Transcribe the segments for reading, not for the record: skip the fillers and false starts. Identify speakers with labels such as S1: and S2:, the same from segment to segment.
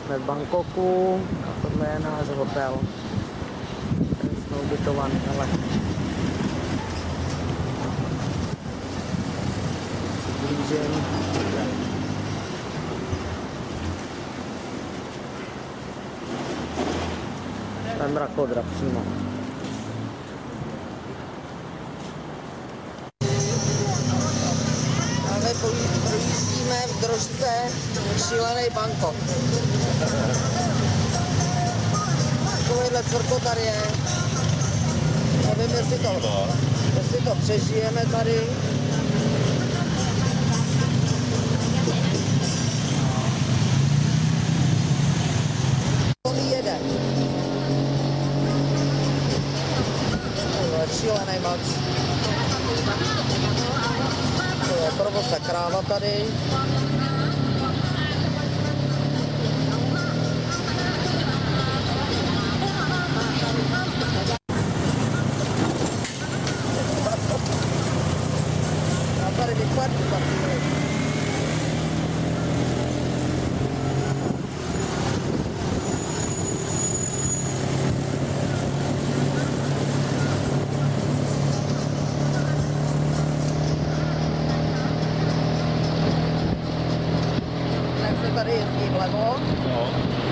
S1: Jsme v Bangkoku a tohle je náš hotel. Tady jsme ubytovaný, ale blížím. Tam mrakodra přímo. Právě projíždíme v držce šílený Bangkok. Takovýhle cvrko tady je. Nevím, jestli to přežijeme tady. Jede. Šílený Max. To je provoz ta kráva tady. Já tady vypadnu za chvíli. Tady jezdí vlevo. No.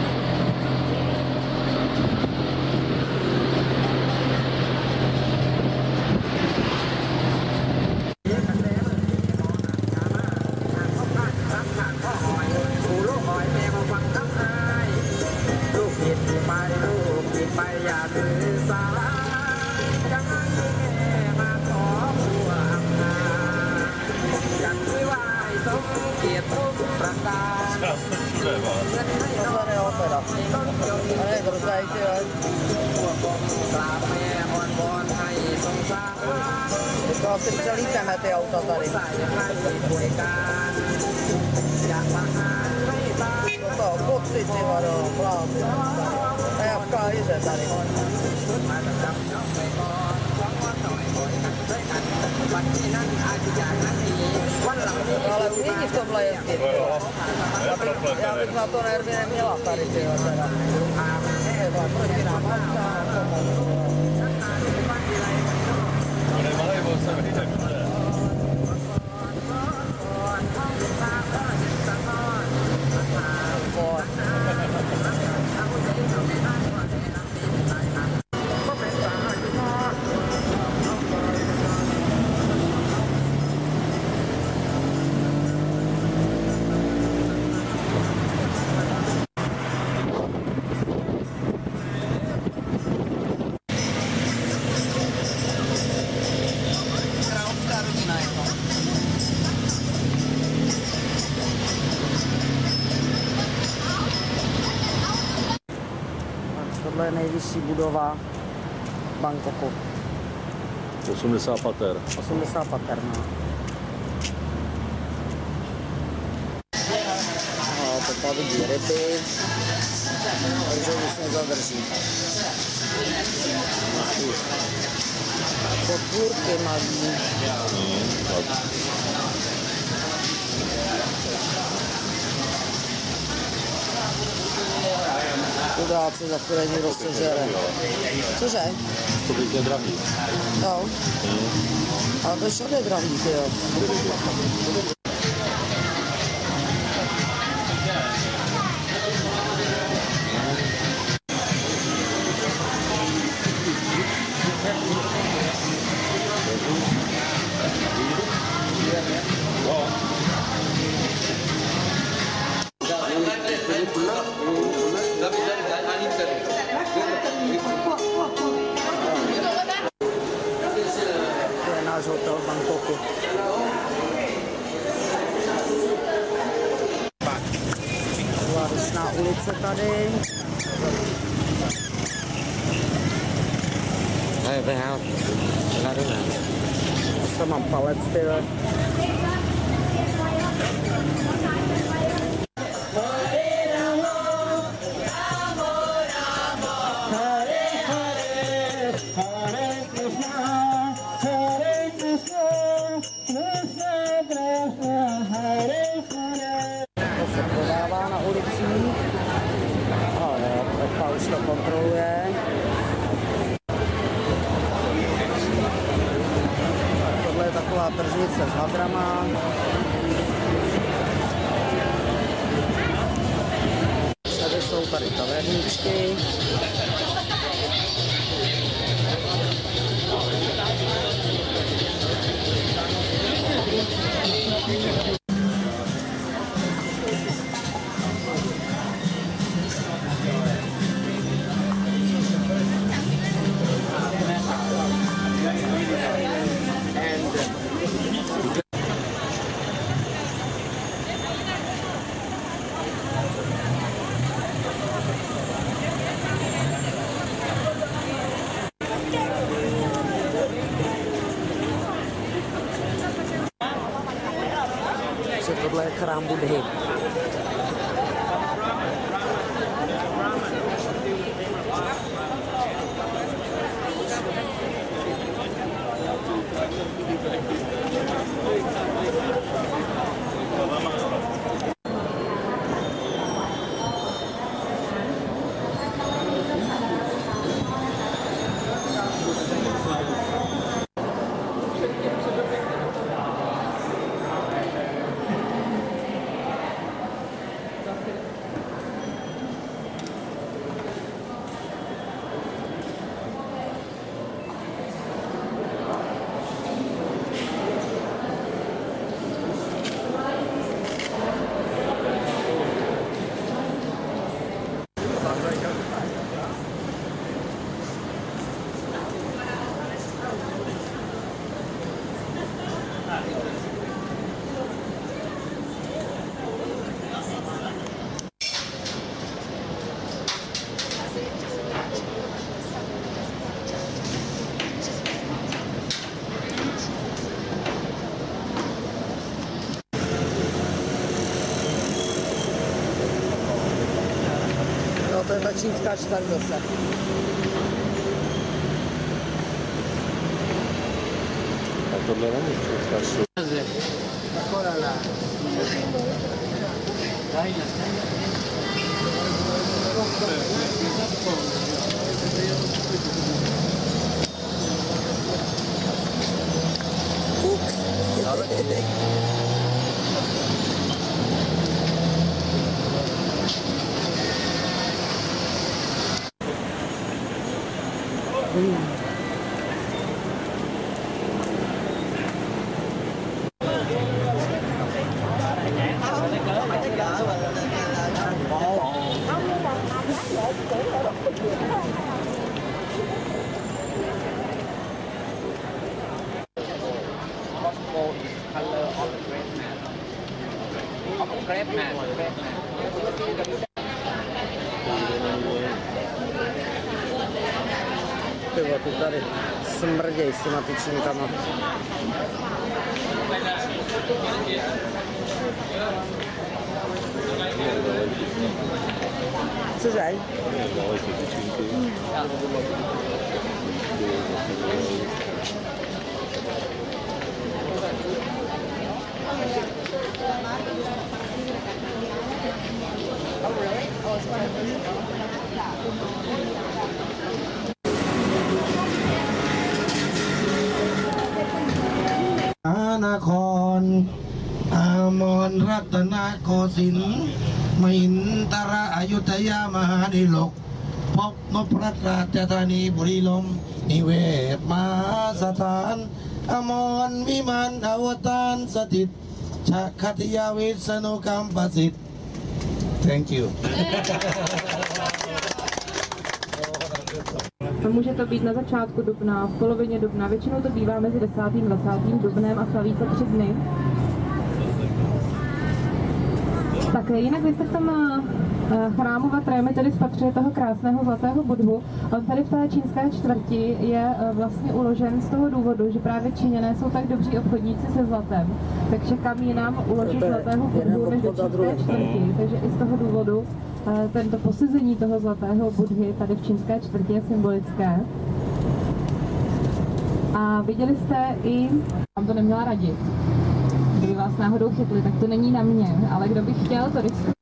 S1: To asi přelíteme ty auta tady. To boxy, ty vado, plásy. To je v Káhiře tady. Ale umění v tomhle jezdit. Já bych na to nervy neměla tady, ty teda. Proti nám tohle je nejvyšší budova v Bangkoku.
S2: 80 pater.
S1: 80 pater, no. No, to tady vidí ryby, takže už nezadrží. Potvůrky malý. Chudáci, za chvíli někdo sežere. Cože?
S2: To by je drahý.
S1: Jo. Ale to je všude drahý, ty jo. To je náš hotel v Bangkoku. Vánočná ulice tady. Tam mám palec, tyhle. To se prodává na ulicích. Nová tržnice s hadrama. Tady jsou tady kavérničky. Tohle je chrám Budhy. To je ta čínská čtvrť zase.
S2: A tohle není čínská čtvrť.
S1: Tyvo, ty tady smrděj s těma tyčinkama. Cože?
S3: นครอามรรัตนโกสินทร์มหินทราอยุธยามหาดิลกพบนพรัตราชธานีบุรีลมย์นิเวศมหาสถานอมรวิมานอวตารสถิตชาคติยาวิษณุกรรมประสิทธิ์ Thank you.
S4: Může to být na začátku dubna, v polovině dubna, většinou to bývá mezi 10. a 20. dubnem a slaví se 3 dny. Tak jinak vy jste v tom chrámu Vatrémy tedy spatřili toho krásného zlatého Budhu. On tady v té čínské čtvrti je vlastně uložen z toho důvodu, že právě Číňané jsou tak dobří obchodníci se zlatem, takže kam jinam uložit zlatého Budhu než do čínské čtvrti. Takže i z toho důvodu tento posezení toho zlatého Budhy tady v čínské čtvrti je symbolické. A viděli jste i, vám to neměla radit, kdyby vás náhodou chytli, tak to není na mě, ale kdo by chtěl to riskovat.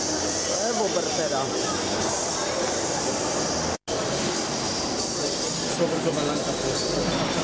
S1: To je bobr teda.
S2: soprattutto ballante a questo.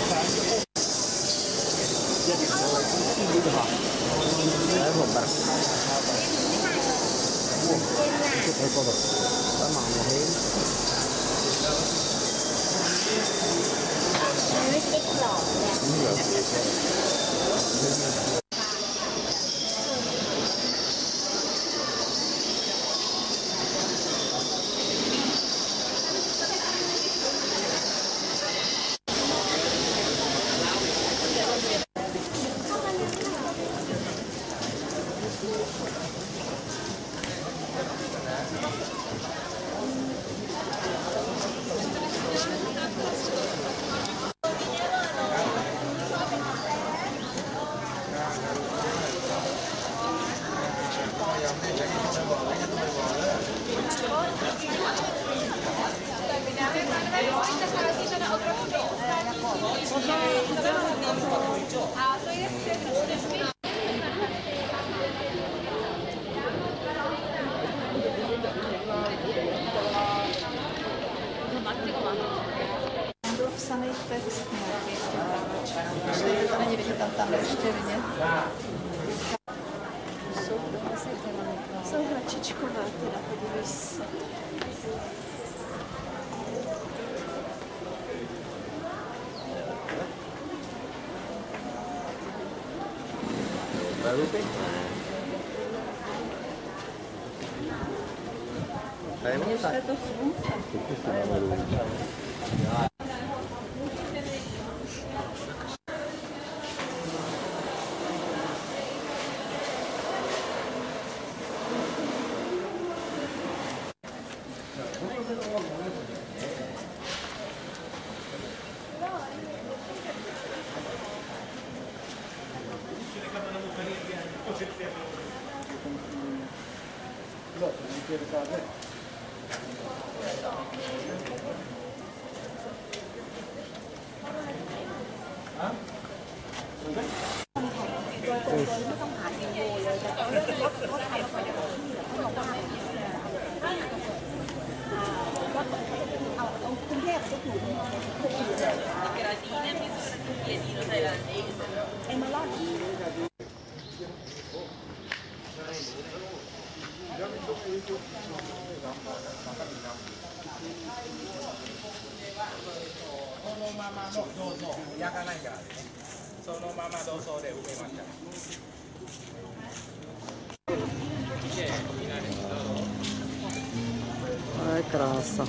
S5: Samý text nějaký to není vidět, tam ještě vidět. Jsou hračičkové, teda podívej se.
S1: Ještě to slunce. To je krása.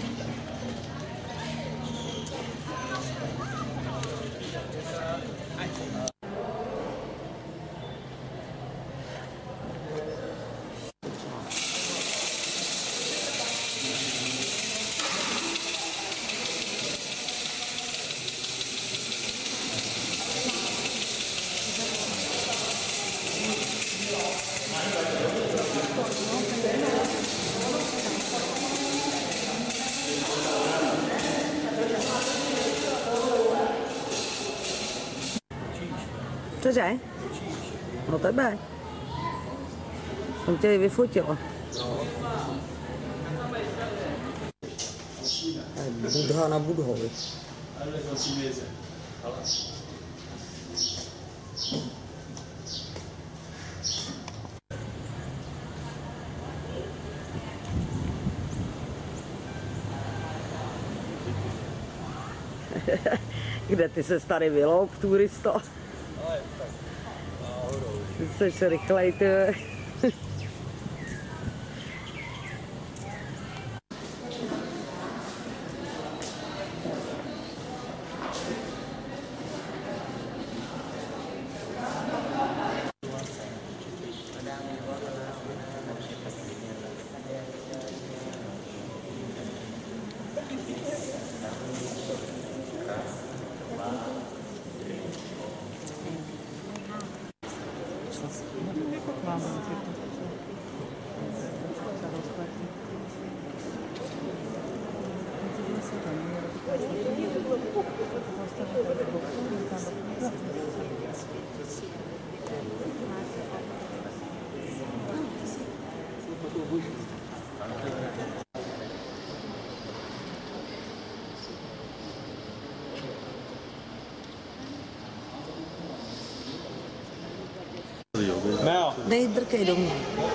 S1: Cože? No tebe. Jsem tě vyfotila. Budha na Budhovi. Kde ty se tady vyloup, turisto? Ty jsi rychlej, ty. Dej, drkej do mě.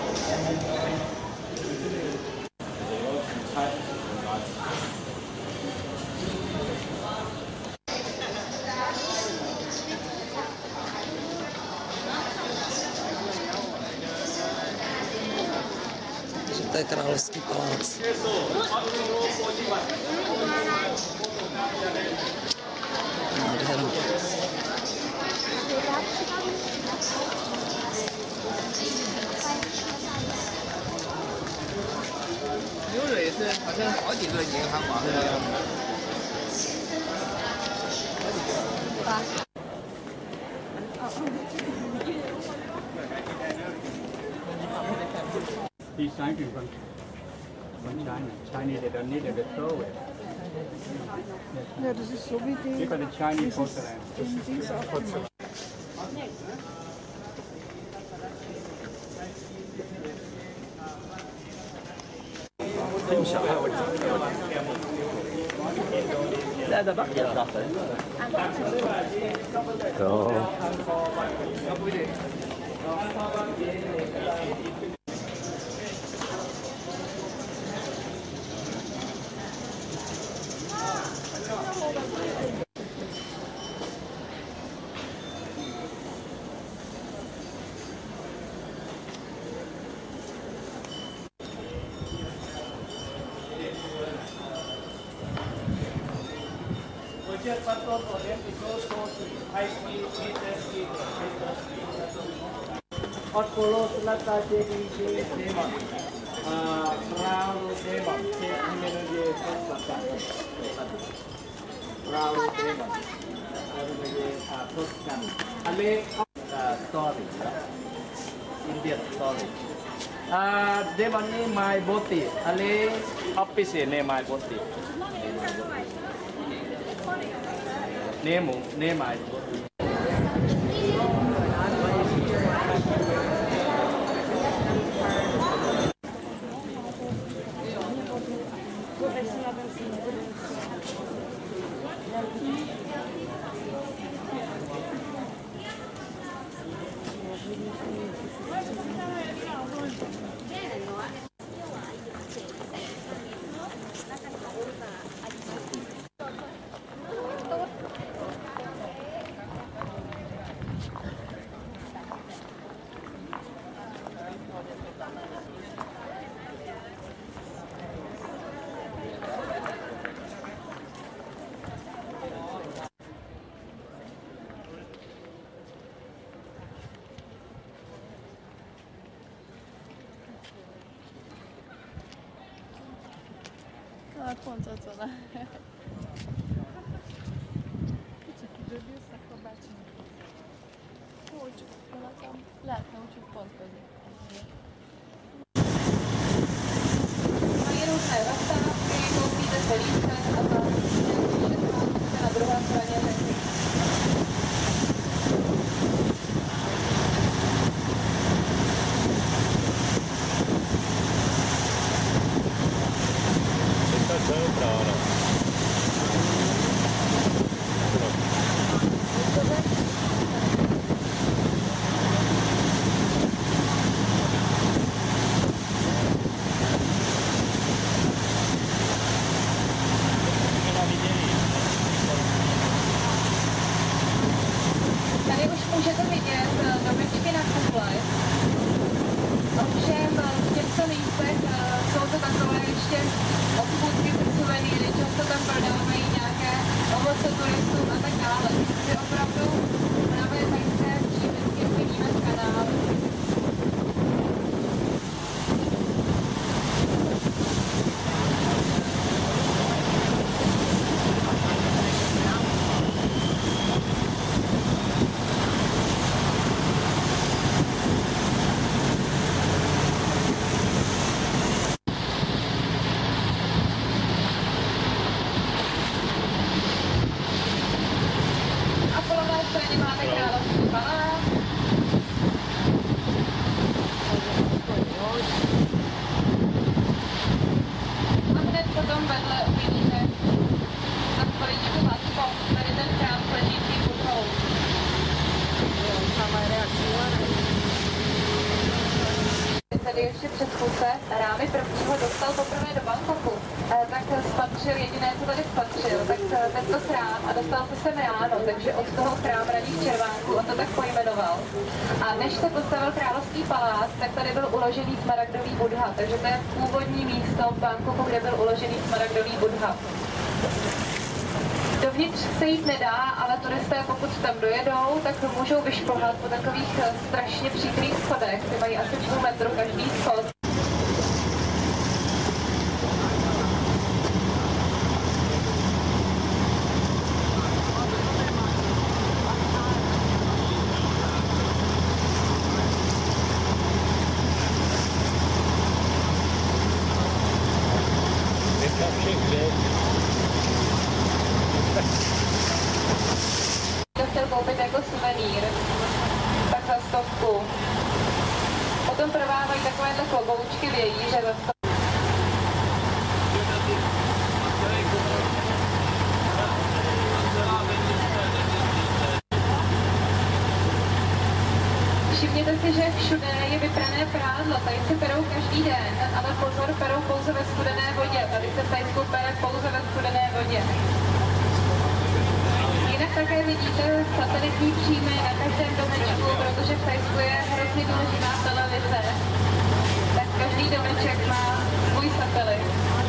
S1: To je královský palác.
S2: These signs from China. Chinese, they don't need it, they throw it.
S6: Ja, das ist so wie die.
S2: Look at the Chinese porcelain.
S7: لا ده بقى داخل Otpolo selata jadi tema, Raul tema, sebenarnya selatan. Raul tema, sebenarnya Toscan. Ale story, Indian story. Dewan ni my boti, ale office ni my boti. Nemo, ne my boti.
S5: Pont ott oda. Kicsit időbb jösszek a bácsinak. Úgy, valahogy lehetne úgyhogy pont közé.
S4: Mají různé zastávky, koupíte se lístek a tam na druhé straně řeky. Tady už můžete vidět dobytky na kufle. Ovšem v těchto místech jsou to takové ještě obchůdky pro suvenýry, často tam prodávají nějaké ovoce turistům a tak dále. Takže opravdu právě tady se vždycky vidíme z kanálu. tedy ještě předchůdce Rámy prvního dostal poprvé do Bangkoku, tak spatřil jediné, co tady spatřil, tak tento chrám a dostal se sem ráno, takže od toho chrám raných červánků on to tak pojmenoval. A než se postavil královský palác, tak tady byl uložený smaragdový Buddha, takže to je původní místo v Bangkoku, kde byl uložený smaragdový Buddha. Dovnitř se jít nedá, ale turisté, pokud tam dojedou, tak můžou vyšplhat po takových strašně příkrých schodech, ty mají asi 2 metru každý schod. To chtěl koupit jako suvenýr, tak za 100. Potom prodávají takovéhle kloboučky vějíře za 100. Všimněte si, že všude je vyprané prádlo, tady se perou každý den, ale pozor, perou pouze ve studené vodě. Tady se v Thajsku pere pouze ve studené vodě. Jinak také vidíte satelitní příjmy na každém domečku, protože v Thajsku je hrozně důležitá televize. Tak každý domeček má svůj satelit.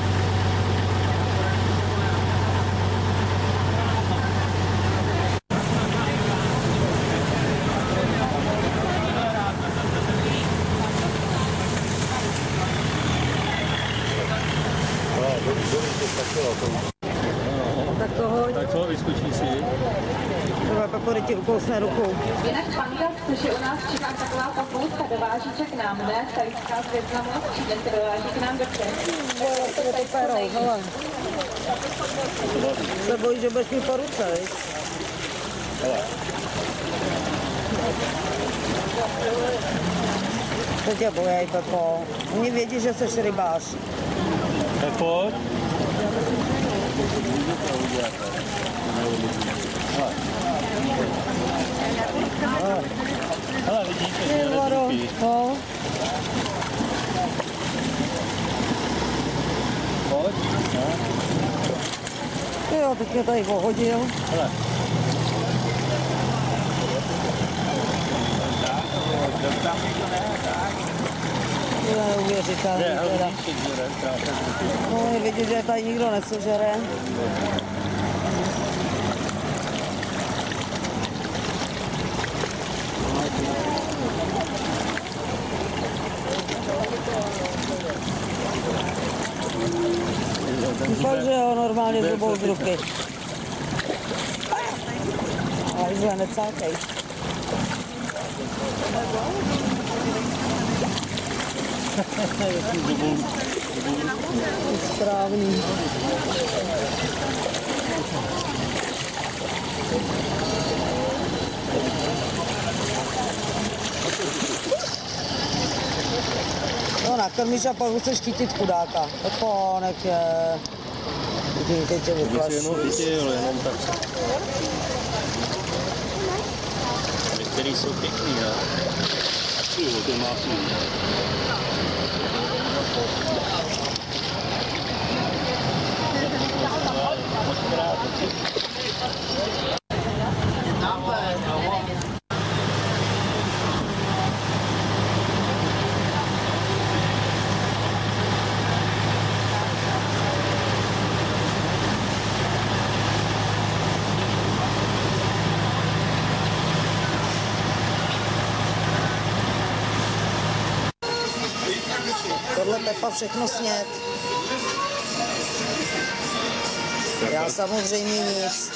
S1: Tak to hoď.
S2: Tak co, vyskočí si?
S1: Tohle papory ti ukousne rukou.
S4: Jinak panda, což je u nás v Čechách taková papoutka, dováží k nám, ne? Thajská z Vietnamu, Číňan se dováží k nám do Čech.
S1: To perou, hele. Se bojí, že budeš mít po ruce, viď? Co tě bojej, Pepo? Oni vědí, že jsi rybář.
S2: Tak pojď. Hele, vidíte, že nezrupí.
S1: No.
S2: Pojď.
S1: Jo, teď mě tady pohodil.
S2: Hele.
S1: To je neuvěřitelný teda. No, je vidět, že tady nikdo nesežere. Fakt, že ho normálně zubou z ruky. Ale zle necákej. Správný. No nakrmíš a pak chceš chytit chudáka. Pepo, nech je. Vidíte, tě vyplaší.
S2: Jenom viděl, jenom tak. Některý jsou pěkný, ne? A ty má svůj.
S1: Tohle Pepa všechno sněd. Já samozřejmě nic.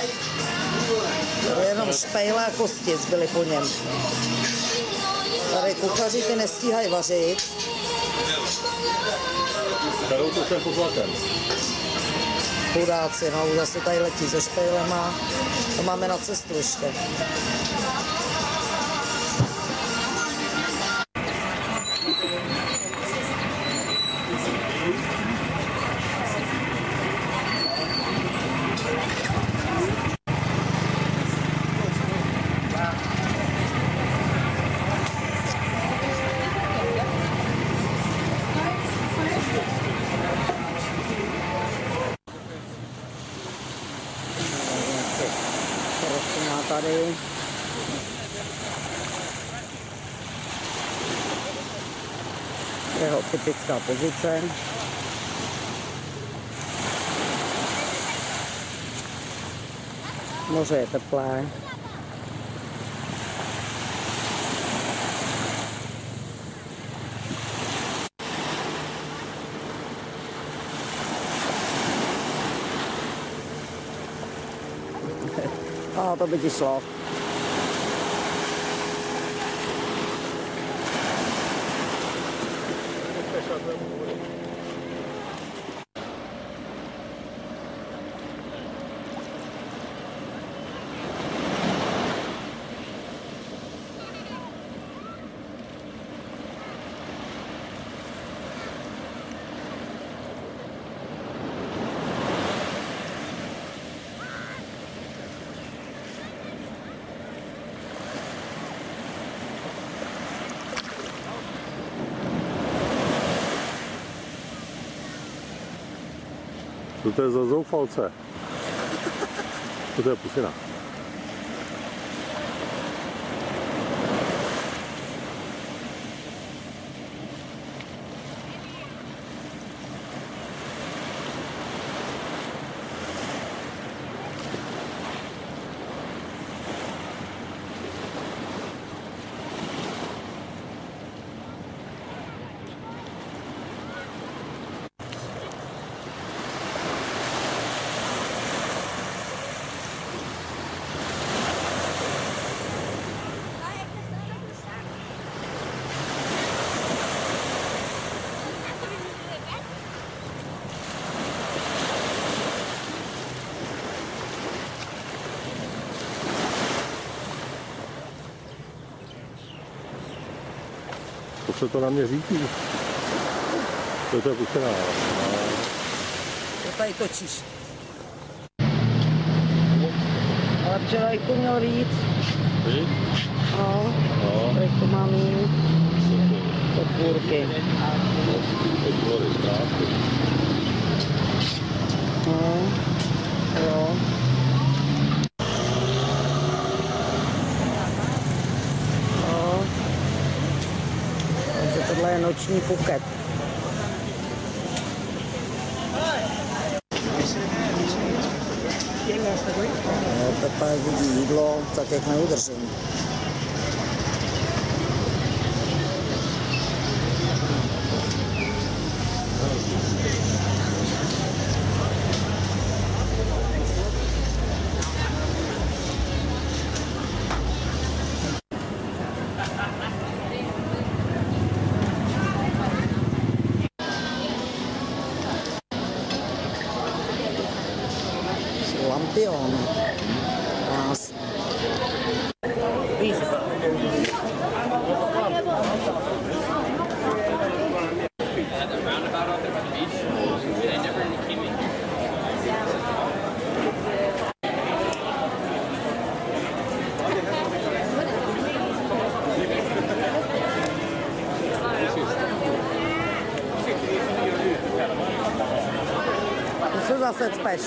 S1: To je jenom špejle a kosti zbyly po něm. Tady kuchaři ty nestíhají vařit.
S2: Kterou tu jsem pozlatem.
S1: Chudáci, no, už zase tady letí se špejlema. To máme na cestu ještě. tady. Jeho typická pozice. Moře je teplé. A to by ti šlo.
S8: Co to je za zoufalce? Co to je pusina? To se to na mě řítí. To je pustina.
S1: To tady točíš. Ale včera jich to měl víc.
S8: Víc?
S1: No, tady to má mít. Podpůrky.
S8: Podpůry, zprávky.
S1: No, jo. Tohle je noční Phuket. No, Pepa vidí jídlo, tak jak neudržím. Lampion. Krásný. To se zase cpeš.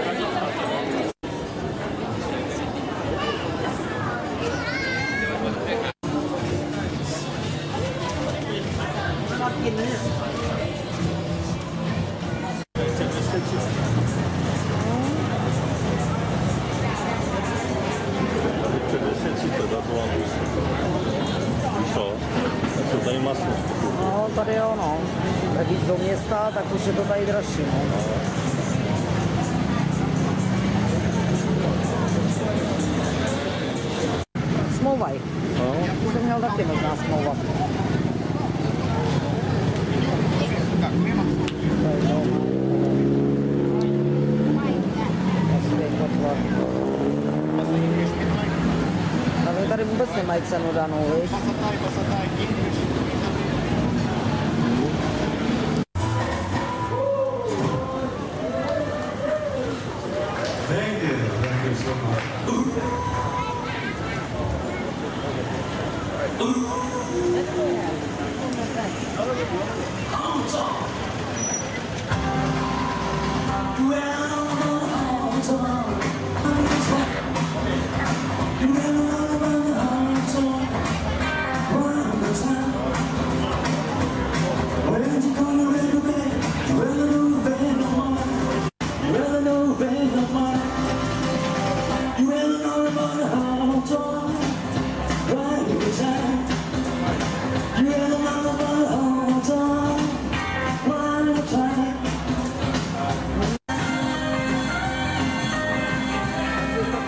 S1: No, tady jo, no. Tak víc do města, tak už je to tady dražší, no. Smlouvaj. No. Ty jsi měl taky možná smlouvat. Ale tady vůbec nemají cenu danou, viď?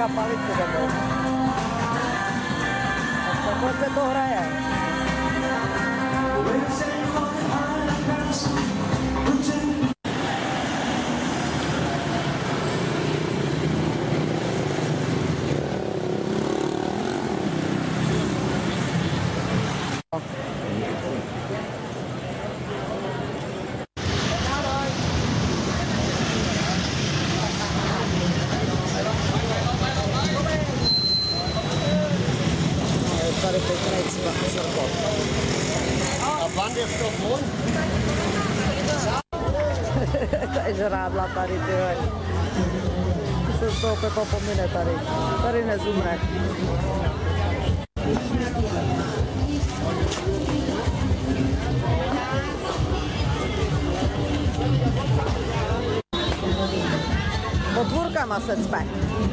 S1: palici jdeme. Takhle se to hraje. Tady pěkný cvrkot.
S7: A wann je to von?
S1: To je žrádla tady, tyhle. Ty se z toho Pepa pomine tady. Tady nezumře. Potvůrkama se cpe.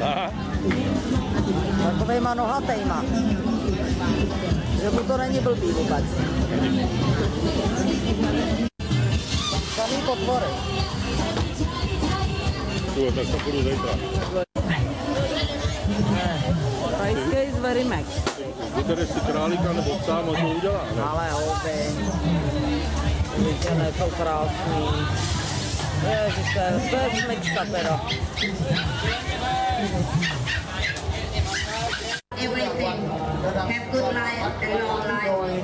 S1: Takovejma nohatejma. Že mu to není blbý vůbec. Samý potvory.
S8: Tak to půjdu zítra.
S1: Rajský z Verimex.
S8: Vybereš si králíka nebo psa, a to udělá, ne?
S1: Ale houby. Viděné jsou krásný. Ježiš, to je smyčka teda.
S9: Everything. Have good life and long life.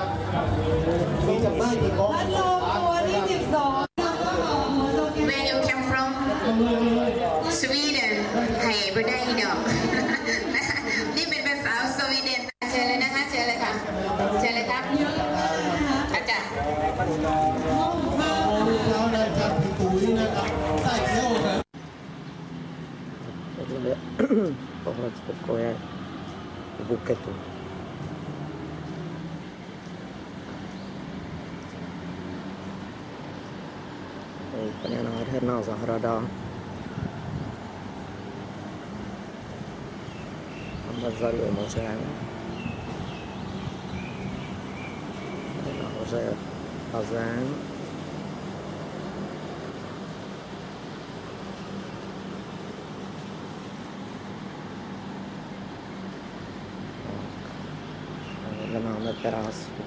S9: Where you come from? Sweden. Hey, ไม่ได้อีดอก นี่เป็นภาษาสวีเดนเชิญเลยนะคะเชิญเลยค่ะเชิญเลยครับอาจารย์
S1: Pohled z pokoje v buketu. To je úplně nádherná zahrada. Tam vzadu je moře. Tady nahoře je bazén. Máme terásku.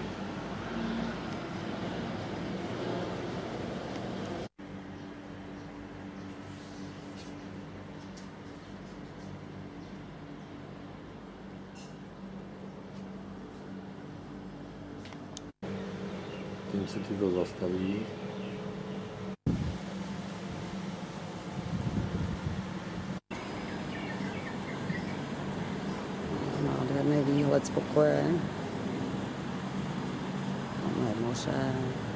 S8: Tím se ti to zastaví.
S1: Nádherný výhled z pokoje. Máme moře.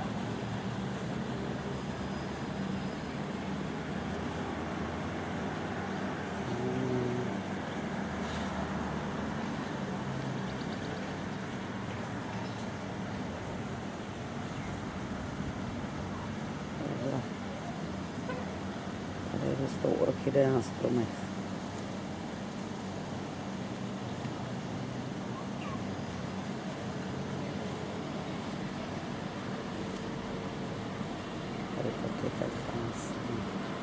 S1: Tady rostou orchideje na stromech. Tady taky tak krásný.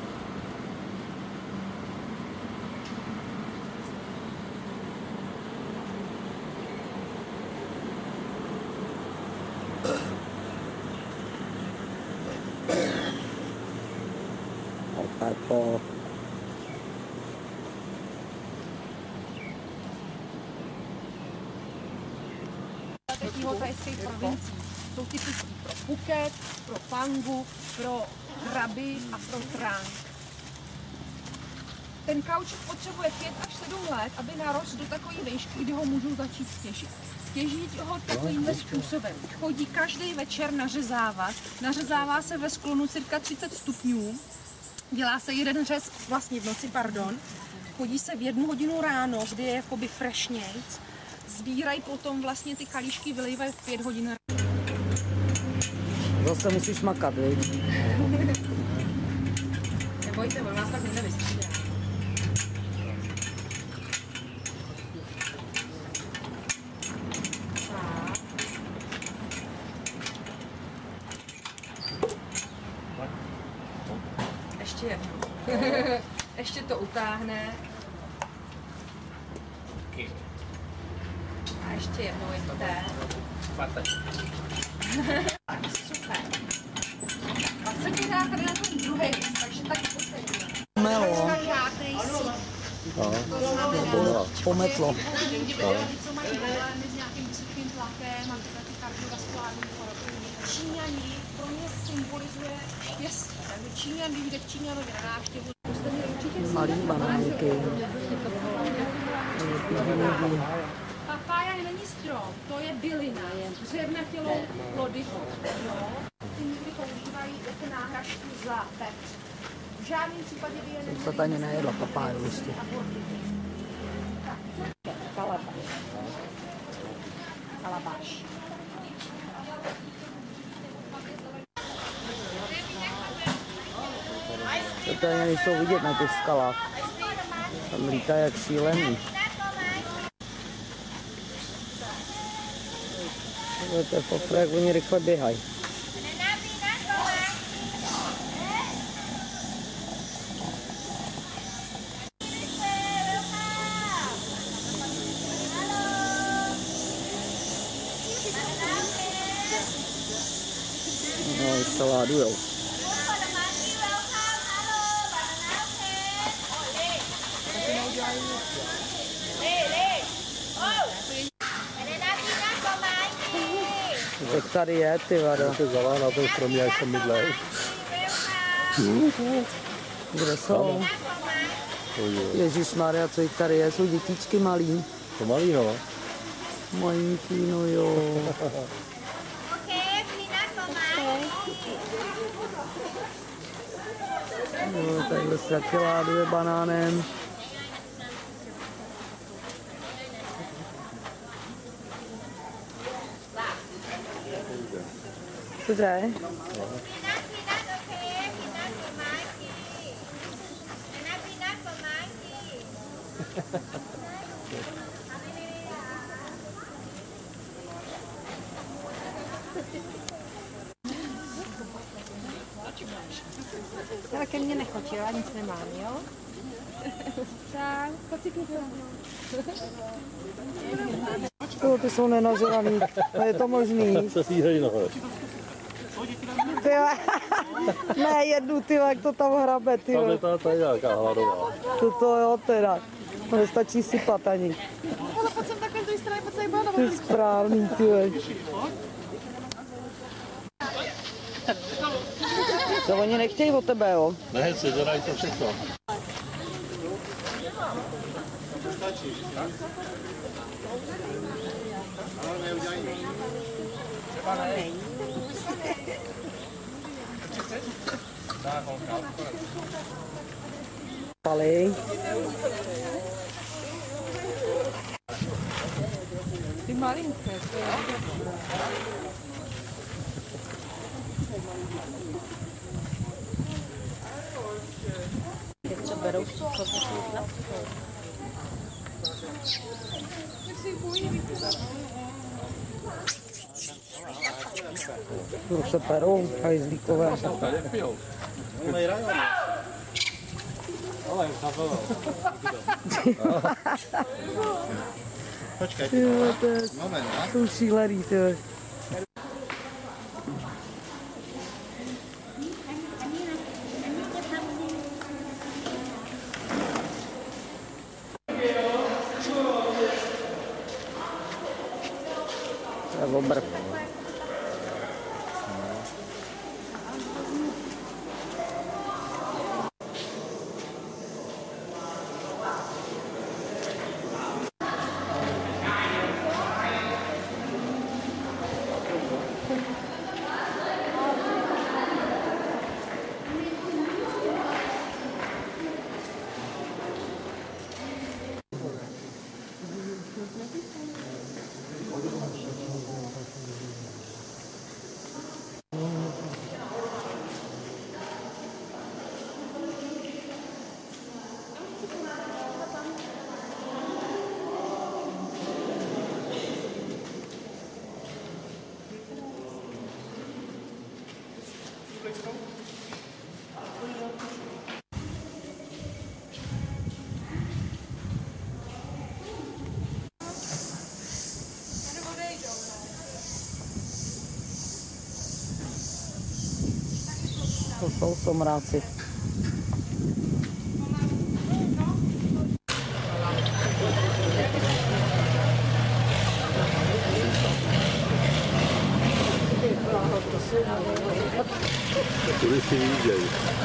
S1: Pepo.
S6: Jihotajských provincií. Jsou typický pro Phuket, pro Phangu, pro Krabi a pro Trang. Ten kaučuk potřebuje 5 až 7 let, aby narostl do takové výšky, kdy ho můžou začít těžit. Těží ho takovýmhle způsobem. Chodí každý večer nařezávat. Nařezává se ve sklonu cirka 30 stupňů. Dělá se jeden řez, vlastně v noci, pardon. Chodí se v 1 hodinu ráno, kdy je jakoby freshnějc. Sbírají potom vlastně ty kalíšky, vylejvají v 5 hodin.
S1: Zase musíš makat, viď?
S6: Nebojte, on nás tak někde vystřídá. Ještě jednou. Ještě to utáhne.
S2: taky.
S6: A ještě jednou je to té. Super. Pak se podá tady na ten druhý, takže tak poslední.
S1: Melo. Pometlo.
S6: Co mají problémy s nějakým vysokým tlakem a taky kardiovaskulární choroby. Číňani pro mě symbolizuje štěstí. Takže Číňan, když jde k Číňanovi na návštěvu, jste měli určitě
S1: Malý banánky.
S6: Papája není strom, to je bylina, dřevnatělou lodyhou. Ty někdy používají jako náhražku za pepř. V žádném případě by je neměli.
S1: To ani nejedla papáju ještě.
S6: Kalabáš.
S1: To tady nejsou vidět na těch skalách. Tam lítá jak šílený. To je fofra, jak oni rychle běhají. No, už se ládujou. Tak tady je, ty vado.
S8: To se zalá na ten strom, jak jsem mydlej.
S1: Kde jsou? Ježišmarja, co jich tady je? Jsou dětičky malí.
S8: To malý, no.
S1: Malinký, no jo. No, takhle se taky láduje banánem. Cože?
S6: Ale ke mně nechoď, jo? Nic nemám, jo? Tak, pocitni to.
S1: Ty jsou nenažraný, je to možný.
S8: Se síhej noho.
S1: Ne, jednu, ty jak to tam hrabe, ty.
S8: Tam je ta nějaká hladová.
S1: To jo, teda. To nestačí sypat ani.
S6: Ale pojď sem takhle z druhé strany, pojď se jim
S1: Ty je správný, ty. To oni nechtějí od tebe, jo?
S8: Ne, si zadají to všechno.
S1: Palej.
S6: Ty malinké, to je.
S1: Co berou, co se už se perou, hajzlíkové.
S7: Počkej, moment,
S1: jsou šílený, ty. To je obr. Jsou somráci.
S8: Turisti výjíždějí.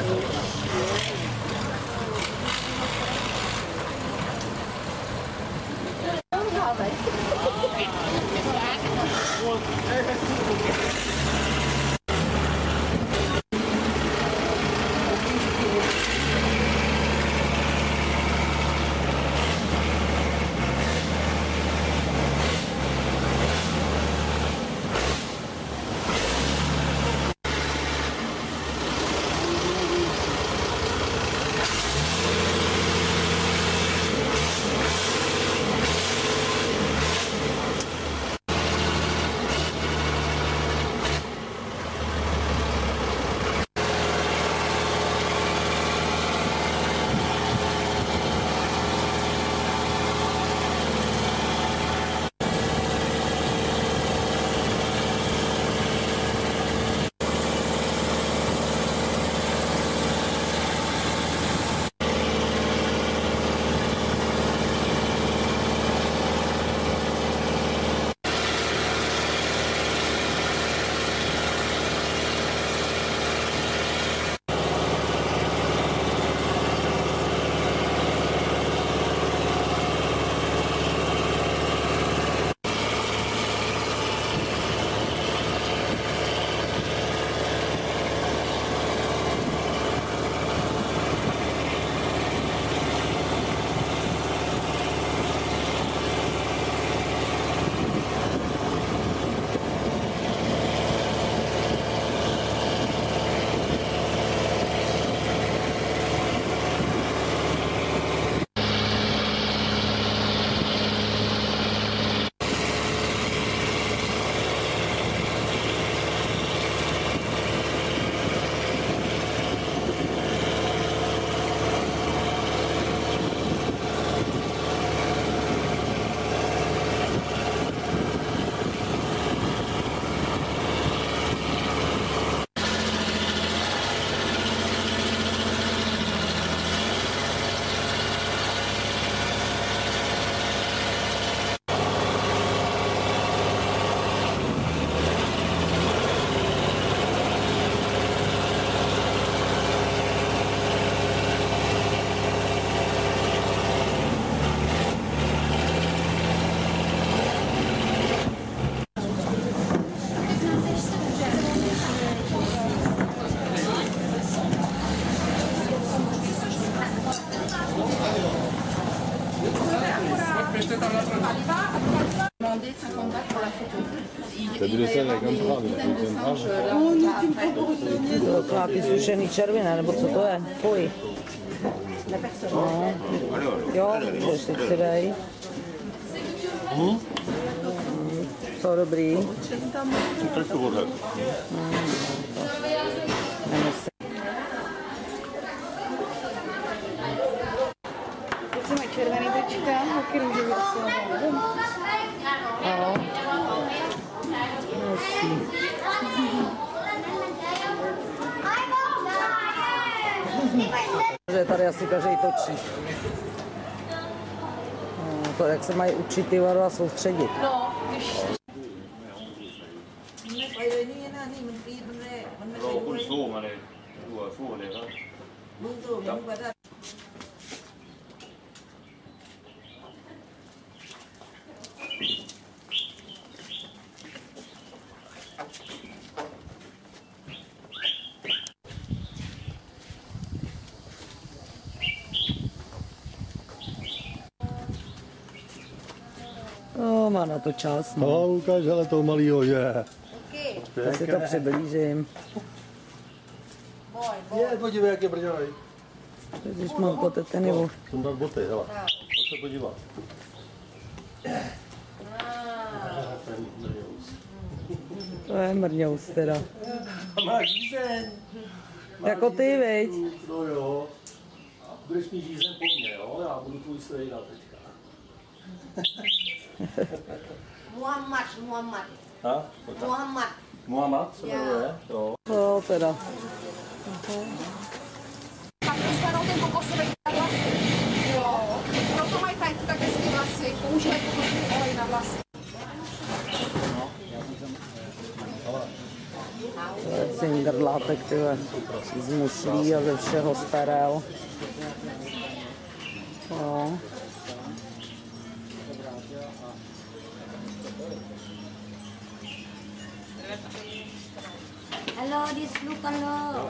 S1: To jsou nějaký sušený červené, nebo co to je? Fuj. No. Jo, ještě si dej. Jsou dobrý.
S8: Tak to bude.
S5: Teď mají červený tečka, taky růžový asi.
S1: No. Že tady asi každý točí. No, to jak se mají učit ty a soustředit.
S6: No, když...
S1: No, má na to čas.
S8: No, ukáž, ale toho malýho je.
S1: Já si to přiblížím.
S8: Je, podívej, jak je brďavej.
S1: Když mám po tetenivu.
S8: Jsem dal boty, hele. Pojď se podívat.
S1: To je mrňous teda.
S8: Máš žízeň.
S1: Jako ty, viď?
S8: No jo. Budeš mít žízeň po mně, jo? Já budu tvůj strejda teďka.
S9: Muhammad.
S8: Ha? Muhammad se jmenuje? Jo.
S1: No teda.
S6: Pak dostanou ten kokosový vlasy. Jo. Proto mají tady tak hezky vlasy. Používají kokosový olej na vlasy.
S1: To je cingrdlátek, tyhle, z mušlí a ze všeho z perel. Jo.
S10: Halo, this look halo.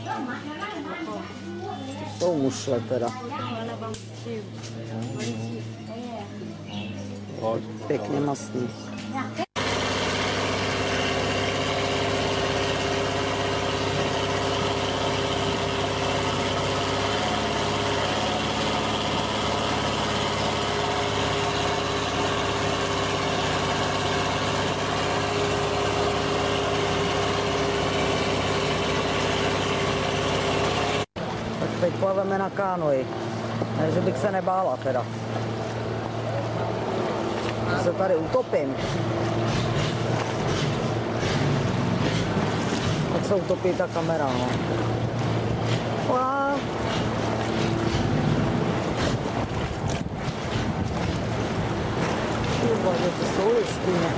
S1: Jsou mušle teda. Pěkně mastný. Teď plaveme na kánoji. Ne, že bych se nebála teda. Se tady utopím. Tak se utopí ta kamera, no. Wow. Tyhle, to jsou listiny.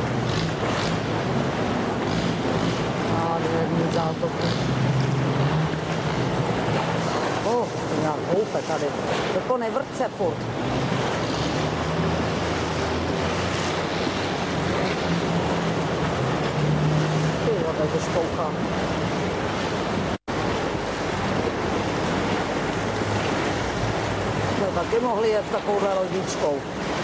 S1: Nádherný zátopy. To nějak houpe tady. To nevrce furt. Ty vole, to špouchá. To taky mohli jet s takovouhle lodičkou.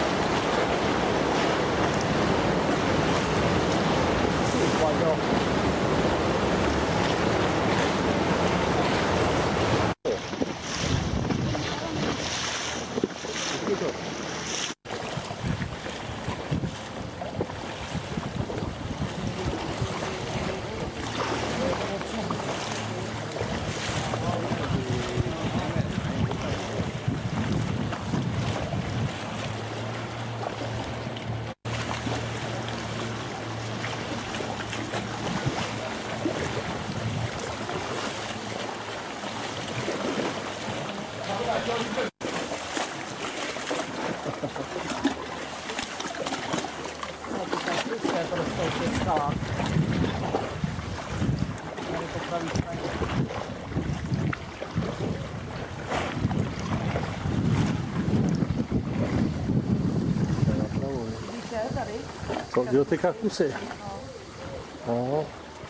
S8: Co, dělal ty kaktusy? No.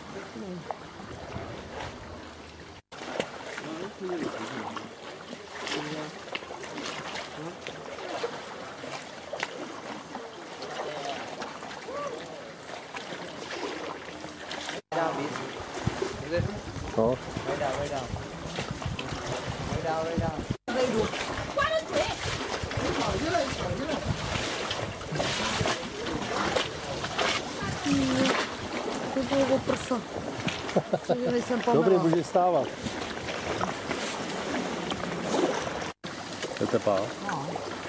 S8: No.
S1: To bylo prsa.
S8: Dobrý, můžeš stávat. To je tepá.
S1: No.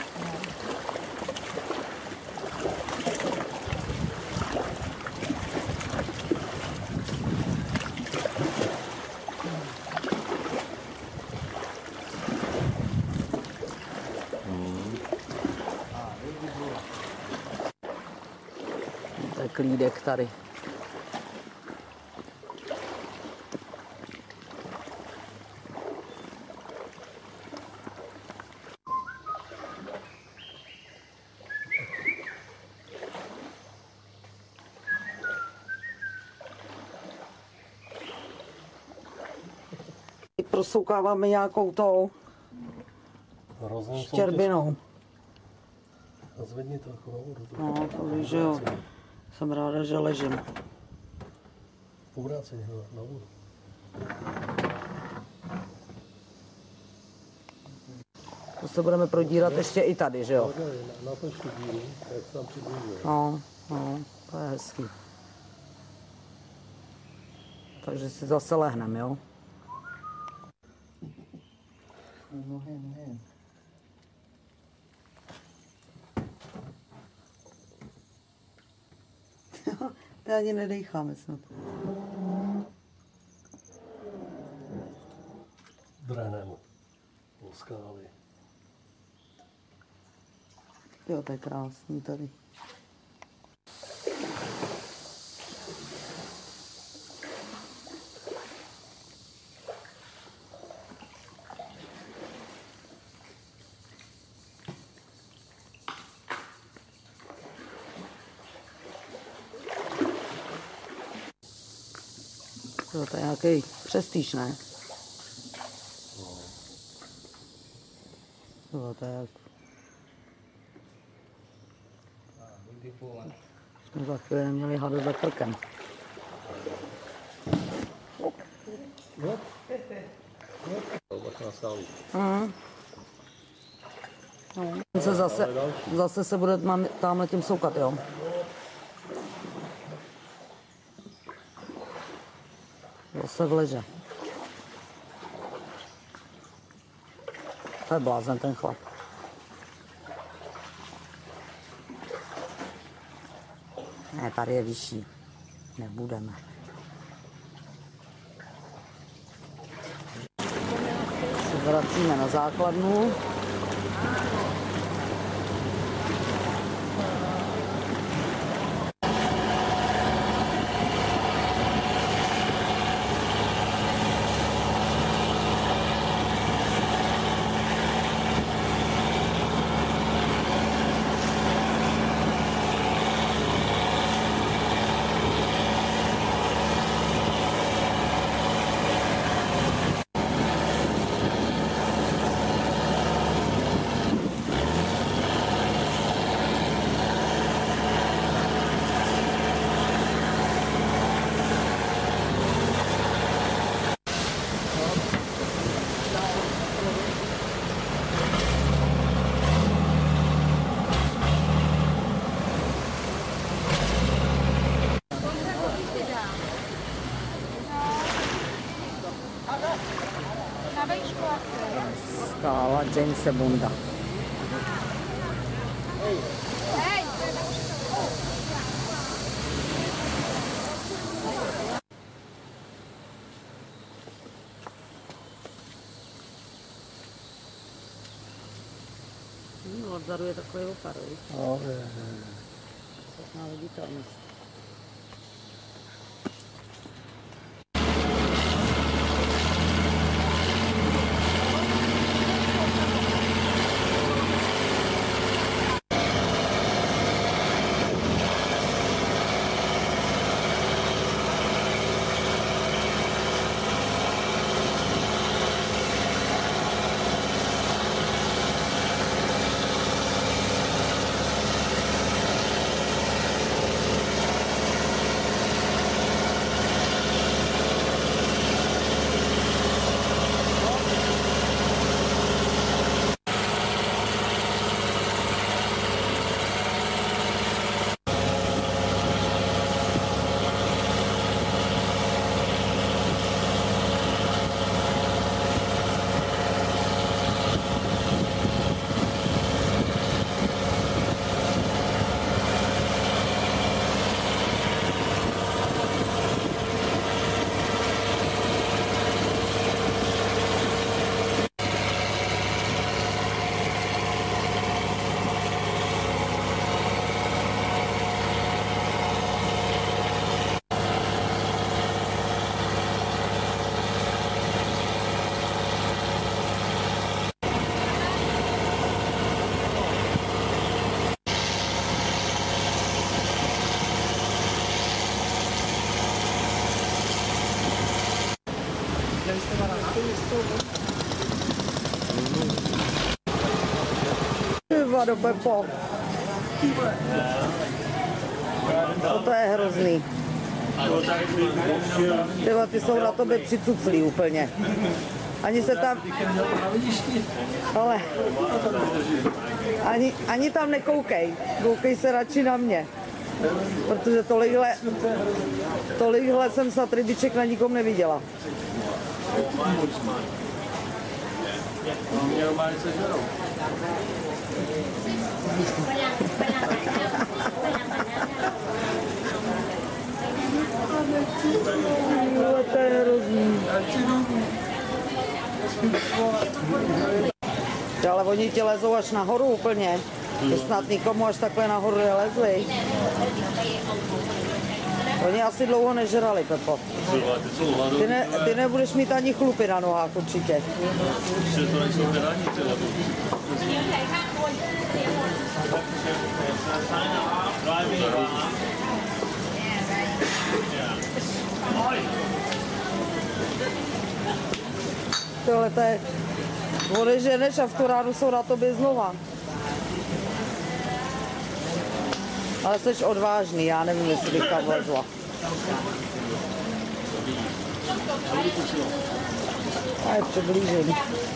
S1: To je klídek tady. Prosoukáváme nějakou tou štěrbinou.
S8: A zvedni to jako na vodu.
S1: No, to víš, že jo. Jsem ráda, že ležím.
S8: Obráceně na vodu.
S1: To se budeme prodírat ještě i tady, že jo?
S8: Na to díru, jak se tam přibližuje.
S1: No, to je hezký. Takže si zase lehneme, jo? My ani nedejcháme snad.
S8: skály.
S1: Jo, to je krásný tady. To je nějaký přestýž, ne? To je jak... Jsme za chvíli neměli hada za krkem. Zase se bude tamhle tím soukat, jo? Zase vleže. To je blázen ten chlap. Ne, tady je vyšší. Nebudeme. Se vracíme na základnu. Skála Jamese Bonda. Odzadu je takový opar, víš? Pěkná viditelnost. Do Pepo. To je hrozný. Tyva, ty jsou na tobě přicuclí úplně. Ani se tam... Ale... Ani tam nekoukej. Koukej se radši na mě. Protože tolikhle jsem snad rybiček na nikom neviděla. To je hrozný. Ale oni ti lezou až nahoru úplně. To snad nikomu až takhle nahoru nelezli. Oni asi dlouho nežrali, Pepo. Ty nebudeš mít ani chlupy na nohách určitě.
S8: To nejsou vydání,
S1: Tohle to je... Odeženeš a v tu ránu jsou na tobě znova. Ale jsi odvážný, já nevím, jestli bych tam vlezla. A je přiblížení.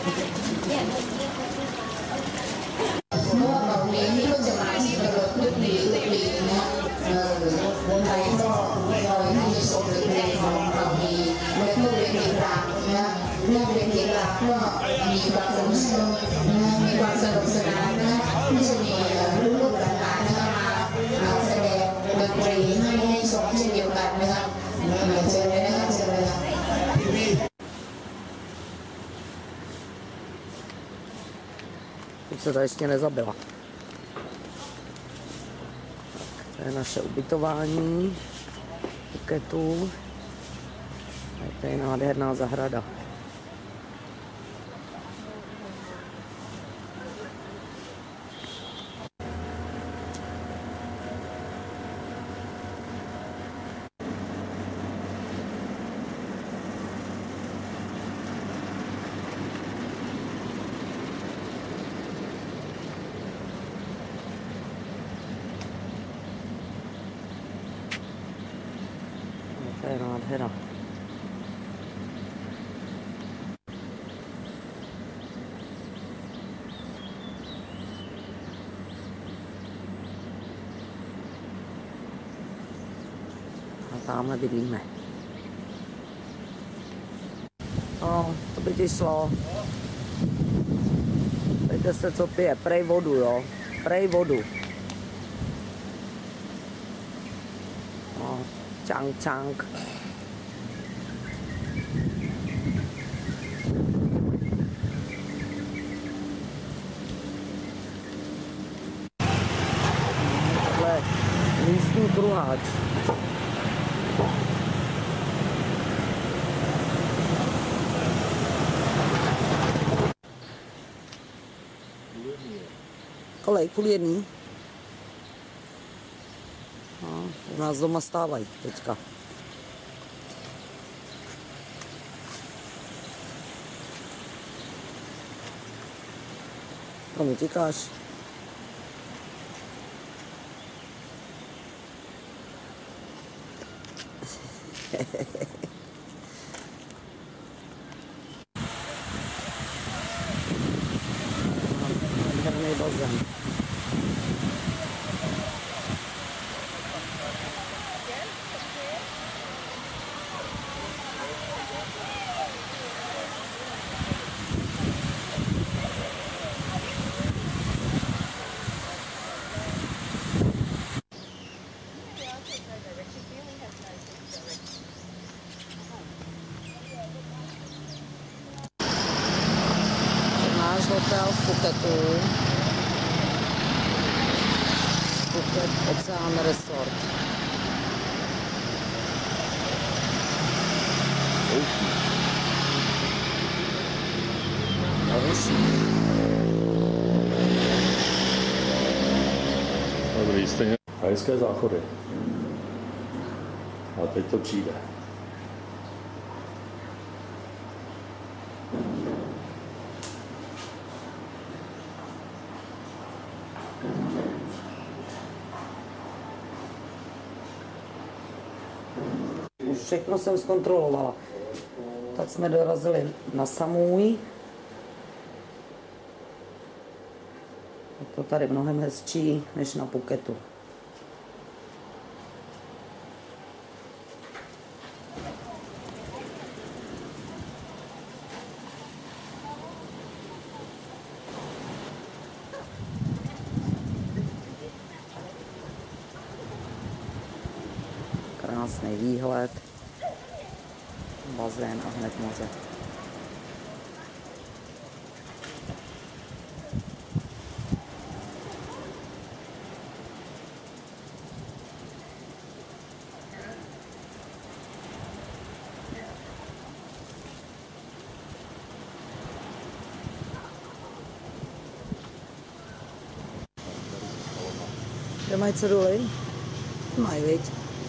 S1: Teď se to ještě nezabila. Tak, to je naše ubytování Phuketu. To je nádherná zahrada. To je nádhera. A tamhle bydlíme. No, to by ti šlo. Pejte se, co pije. Prej vodu, jo. Prej vodu. No, čang, čang. Takhle místní kruháč. Kolik? Půl jedný? No, u nás doma stávají teďka. Kam utíkáš? Nádherný bazén. Náš hotel v Phuketu. Phuket Ocean Resort.
S8: Dobrý, stejně. Krajské záchody. A teď to přijde.
S1: Už všechno jsem zkontrolovala. Tak jsme dorazili na Samui. Je to tady mnohem hezčí než na Phuketu. Krásný výhled, bazén a hned moře. Kde mají ceduly? Mají, viď?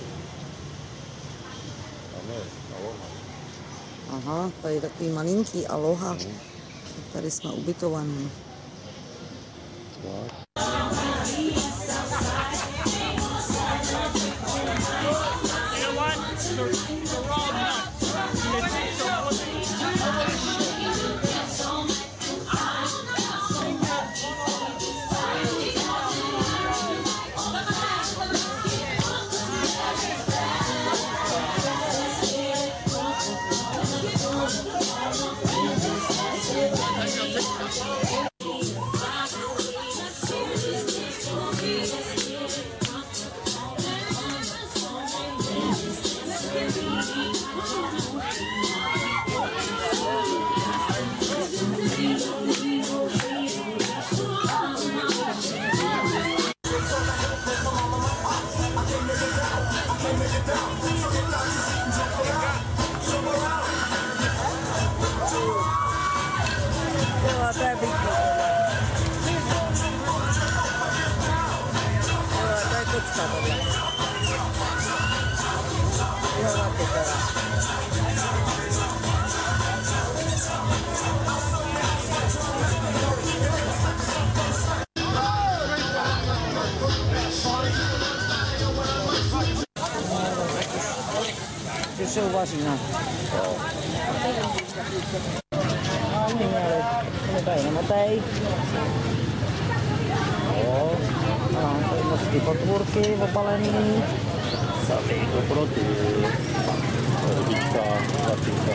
S1: Aha, tady je takový malinký aloha. Tady jsme ubytovaní. Už se uvaří, no. Tady nemotej. Tady mořské potvůrky obalený.
S8: Tady dobroty. Rybička, začínka.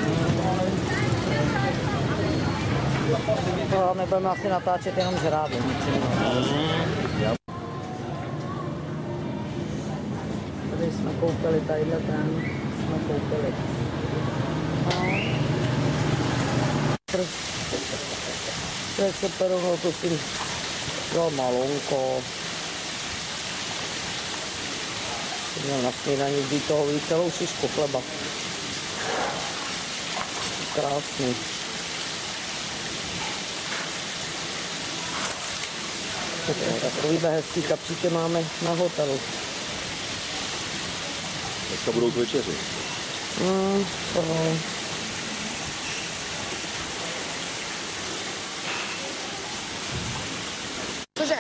S1: My budeme asi natáčet jenom žrádlu, nic jiného. Tady jsme koupili, tadyhle ten jsme koupili. Jak se peru, to si dal malonko. Měl na snídaní být toho celou šišku chleba. Krásný. Takovýhle hezký kapříky máme na hotelu.
S8: Dneska budou k večeři.
S1: Cože?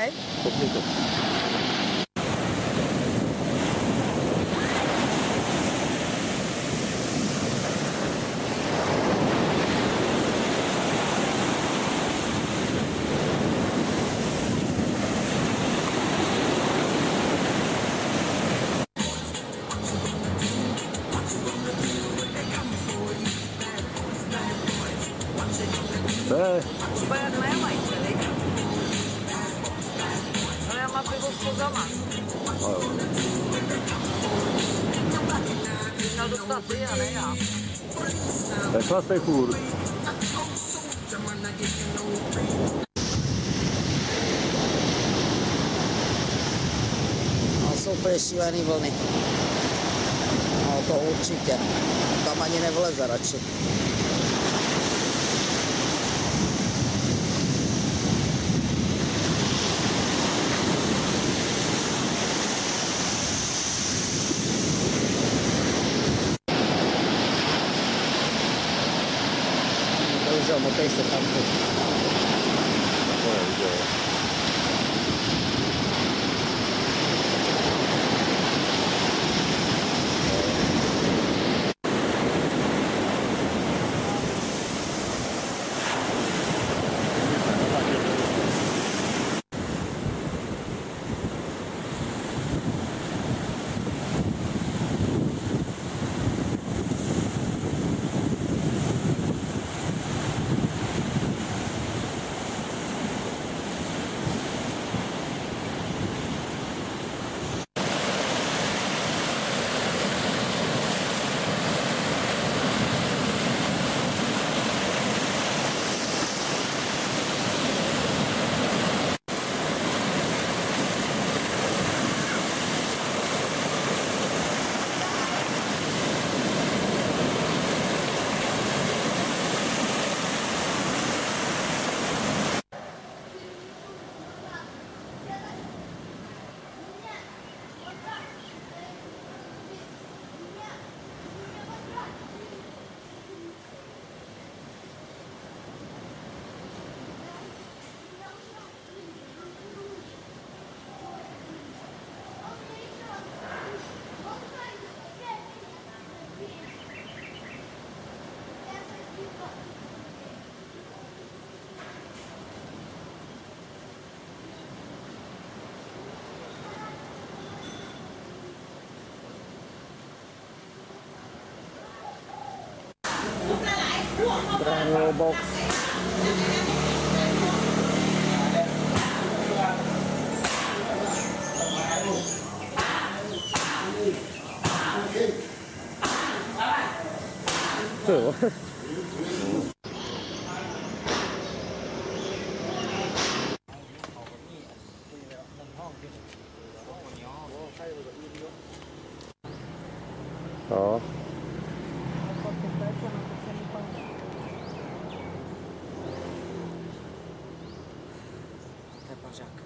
S1: Úplně jak moje majice, viď? Ale já mám pivo s kozama. Měl dostat ty a ne já.
S8: Řekla jste furt.
S1: No, jsou úplně šílený vlny. No to určitě. Tam ani nevleze radši. Motej se tam. Bránil box. Jo.
S8: No.
S1: To je pařák.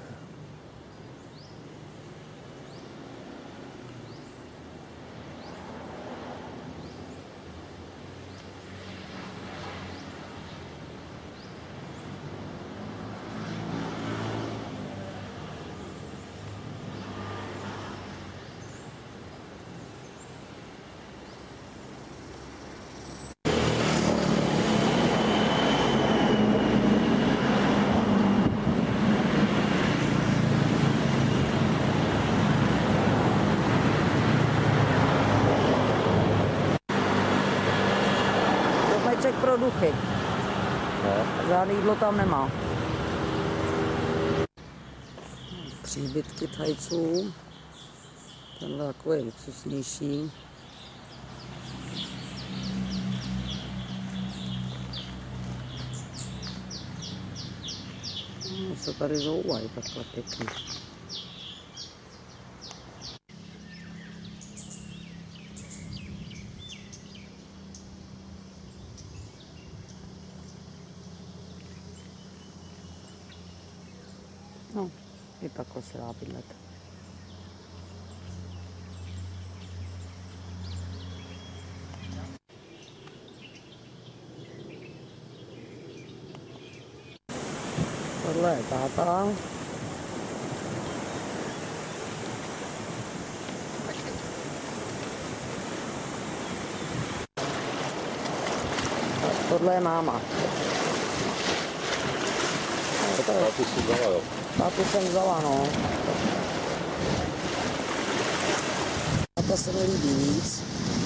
S1: Domeček pro duchy.
S8: No.
S1: Žádný jídlo tam nemá. Příbytky Thajců. Tenhle takový luxusnější. No, se tady zouvají takhle pěkně. No, i takhle se dá bydlet. Tohle je táta. Tohle je máma.
S8: Tátu si vzala, jo.
S1: Tátu jsem vzala, no. Táta se mi líbí víc.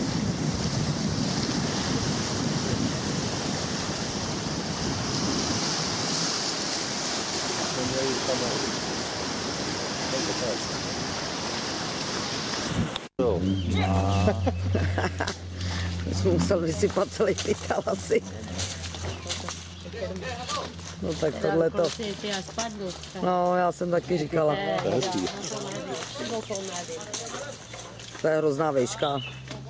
S8: Jo.
S1: Jsem musel vysypat celý pytel asi. No tak tohle to. No, já jsem taky říkala. To je hrozná vejška.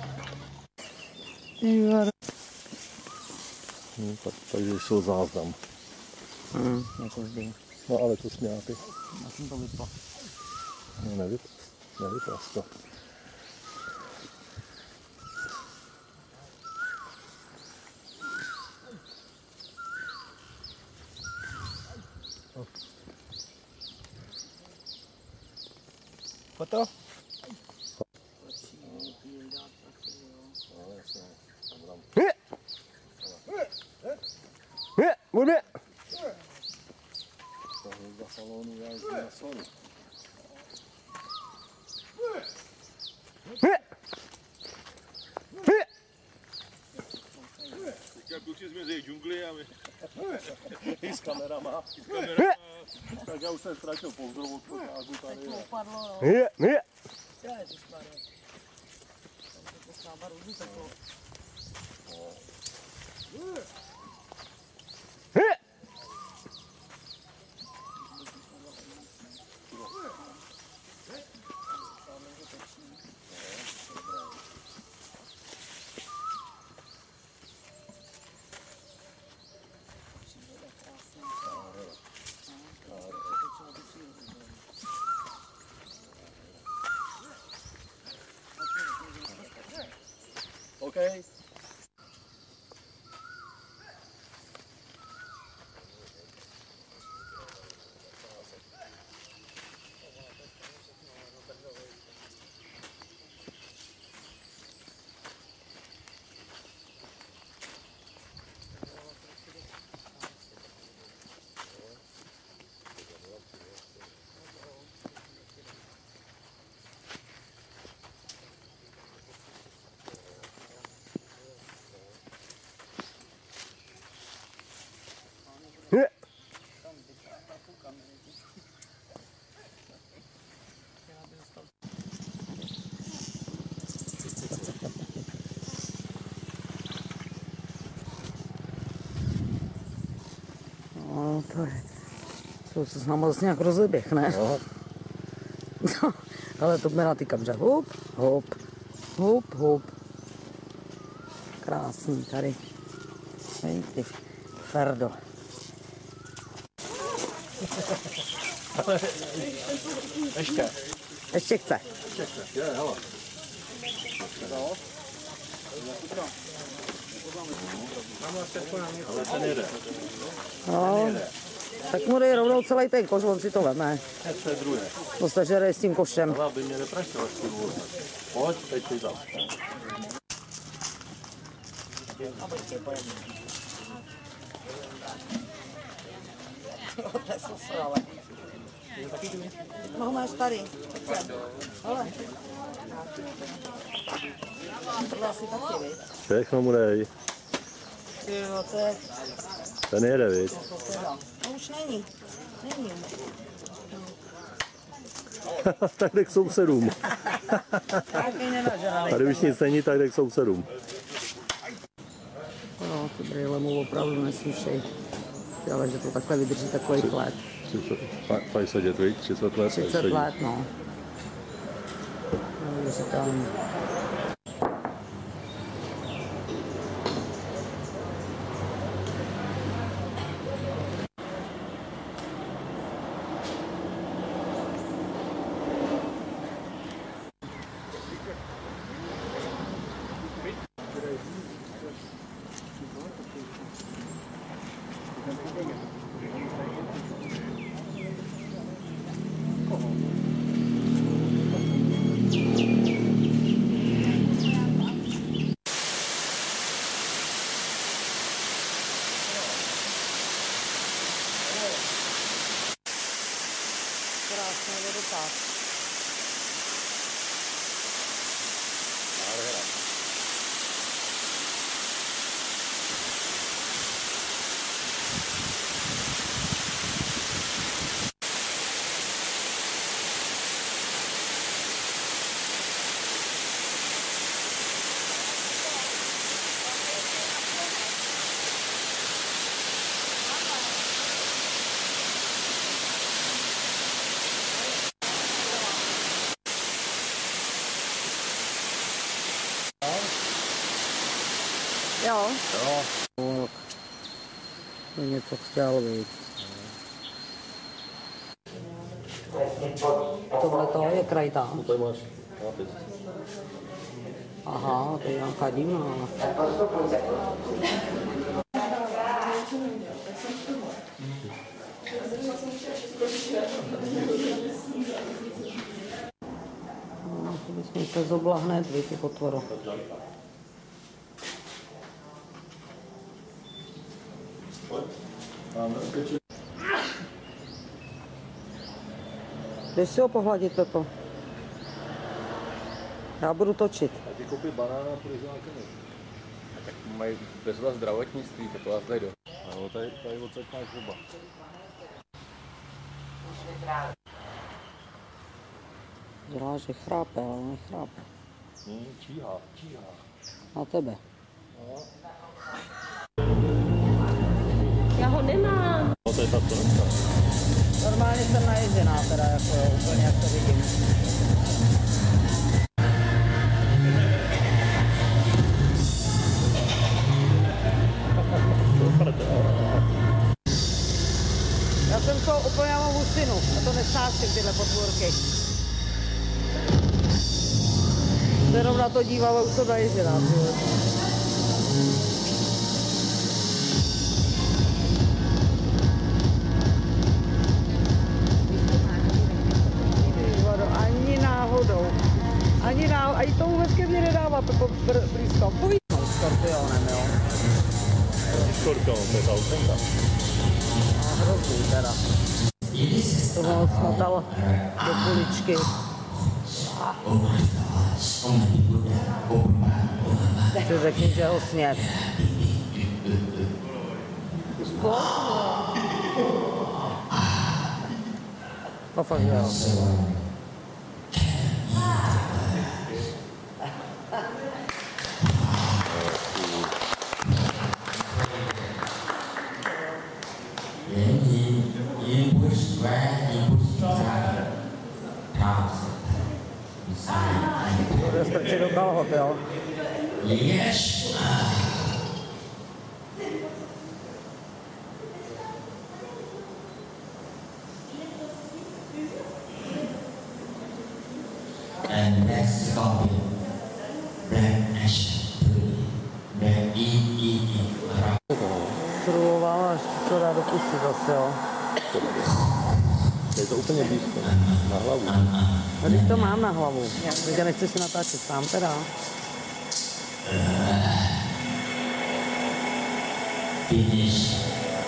S8: Takže jsou záznam.
S1: Jako vždy.
S8: No ale to směáty.
S1: Já jsem to vypla.
S8: No nevyplas to.
S7: Foto?
S8: Bude!
S7: Teďka kluci zmizejí džungli a my...
S8: I s kamerama. Tak já už jsem ztratil pozdrovu, pořádku tady. Je. Okay.
S1: No, to je... To se s náma zase nějak rozeběh, ne? No. No, ale to byla ty kabře. Hop, hop, hop, hop. Krásný tady. Hej, ty Ferdo.
S8: Ještě.
S1: Ještě chce.
S8: Ještě chce, je, hele. Ale ten jede.
S1: No, tak mu dej rovnou celý ten koš, on si to veme.
S8: To je druhé.
S1: To se žere s tím košem.
S8: Ale aby mě nepraštil, až ty vůle. Pojď, teď ty tam.
S1: To je susrale. No, máš tady. Hele. Tohle asi taky, viď?
S8: Všechno mu dej.
S1: Jo, to je...
S8: Ten jede, viď?
S1: No už není. Není.
S8: Tak jde k sousedům. Tady už nic není, tak jde k sousedům.
S1: No, ty brýle mu opravdu neslyšej. Ale že to takhle vydrží takový let.
S8: 50 let, viď? 30 let.
S1: 30 let, no. Neuvěřitelný. Krásný vodopád. Jo. Jo. To něco chtěl, viď. Tohle to je krajta.
S8: No, tady máš nápis.
S1: Aha, to je nějaká divná. No, to bychom se zobla hned, víte, potvoro. Jdeš si ho pohladit, Pepo? Já budu točit.
S8: A ty koupit banána, půjdeš na konu.
S11: Tak mají bezva zdravotnictví, tak to vás tady do.
S8: No, tady odsaď máš oba.
S1: Dělá, že chrápe, ale nechrápe.
S8: Číhá.
S1: Na tebe.
S8: No.
S5: Já ho nemám.
S8: No, to je ta trnka.
S1: Normálně jsem naježená, teda jako úplně jak to vidím. Já jsem to úplně mám husinu, a to nesnáším tyhle potvůrky. Jenom na to dívám a už jsem naježená. Ani to vůbec ke mně nedává blízko. Povídnou skorpionem, jo.
S8: Skorpion, to je ta ocenka.
S1: No, hrozný teda. To ho smotal do kuličky. Si řekni, že ho sněd. To fakt jo. Bude strčit do kalhot, jo?
S3: Yes. And black scorpion, black ash, black
S1: Sruloval a ještě se dá dopustit zase, jo?
S11: Je to úplně blízko, na hlavu.
S1: A když to mám na hlavu, takže nechci si natáčet sám teda.
S3: Finish.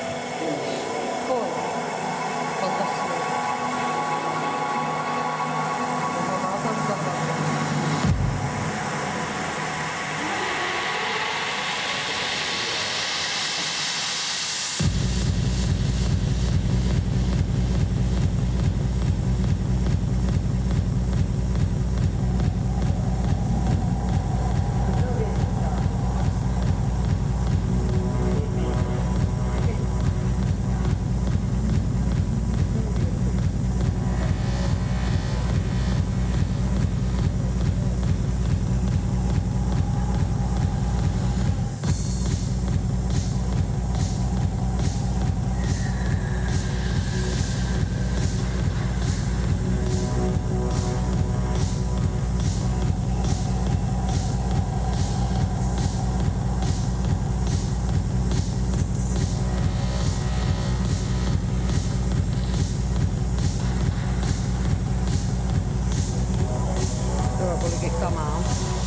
S1: Kolik jich tam mám?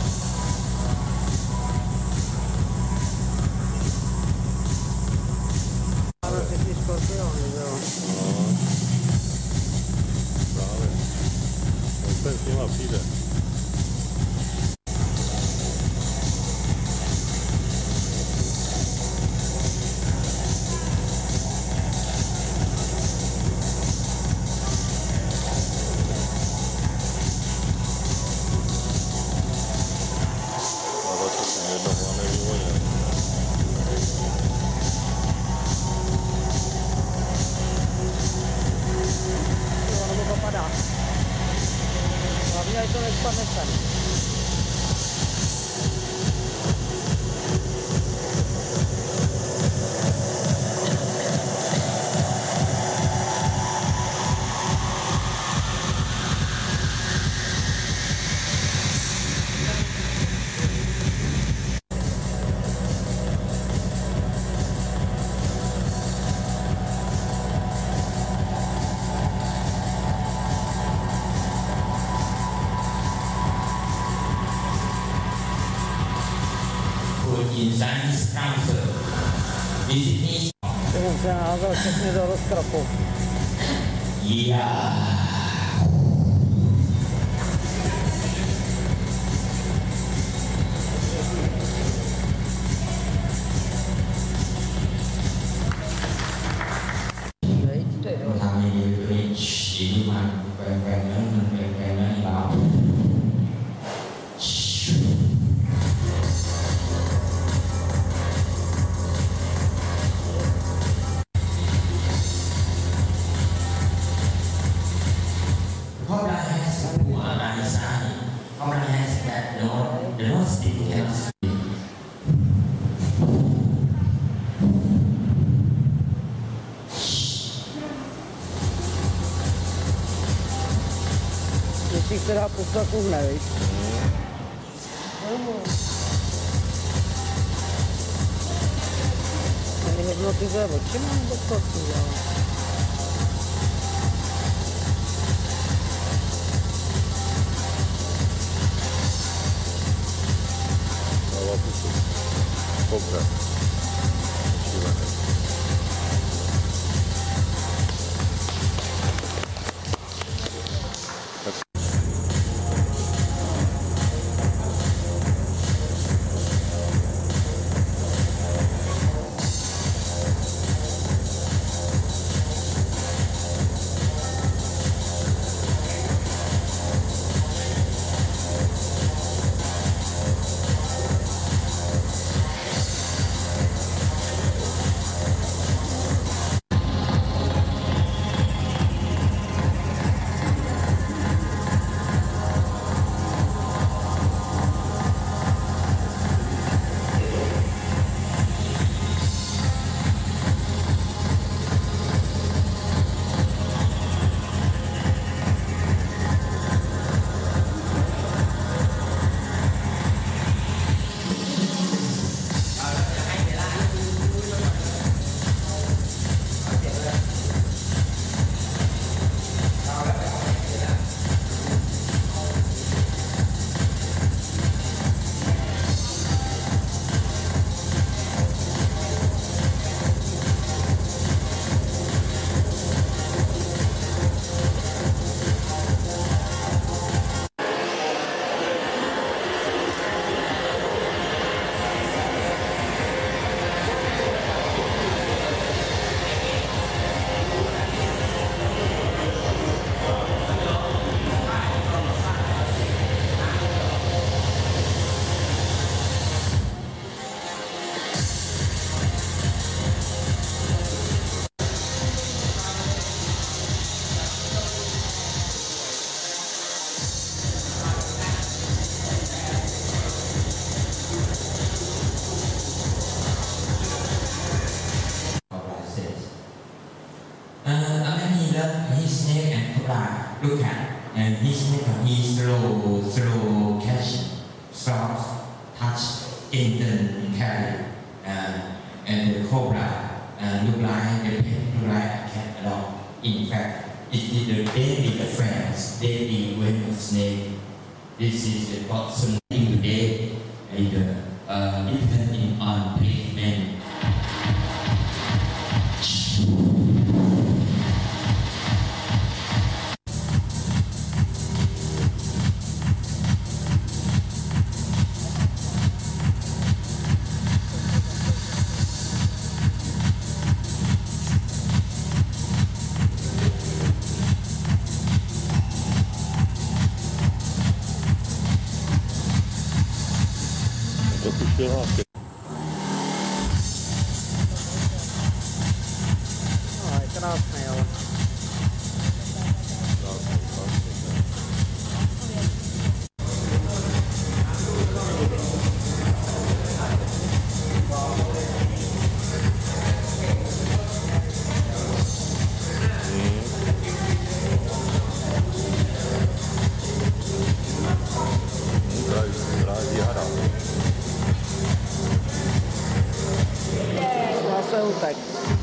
S1: Máme všechny škorpiony, jo?
S11: No. Právě. Ten s nima přijde.
S1: Hlavně, ať to nespadne sem. Jsem se házel všechny do rozkrapu. Ještě se dá poslat uhne, víš? Mě hypnotizuje očima, nebo co to dělá?
S11: Dobře.
S12: look at and he slow catch soft touch instant carry and the cobra look like the pet look like a cat at all. In fact, it is the deadly friends, deadly venomous snake. This is the bottom today and depending on treatment.
S1: Krásný, ale. Zase utek.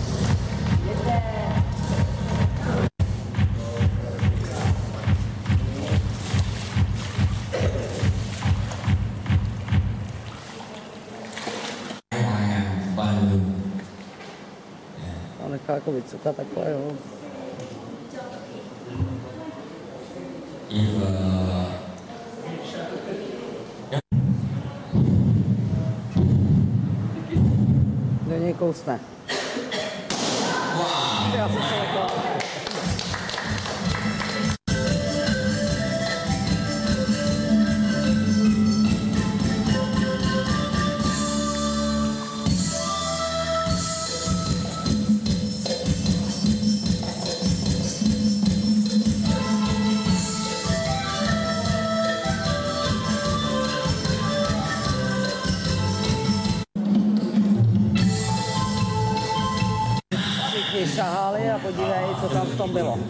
S1: Nechá jako vycukat takhle, jo. Do něj kousne. Já jsem se lekla. Šahali a podívej, co tam v tom bylo.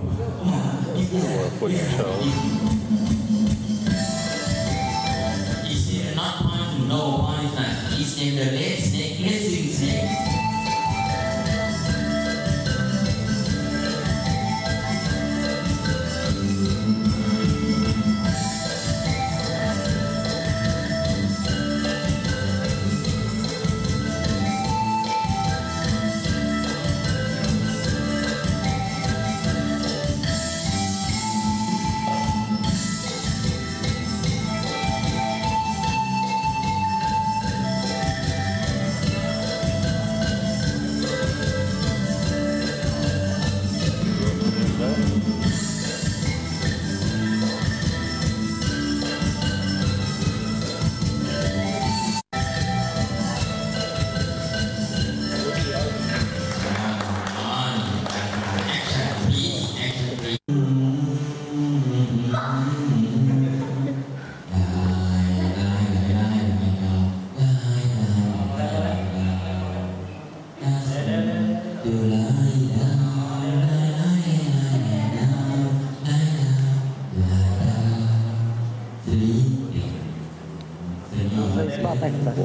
S1: Zpátek chce.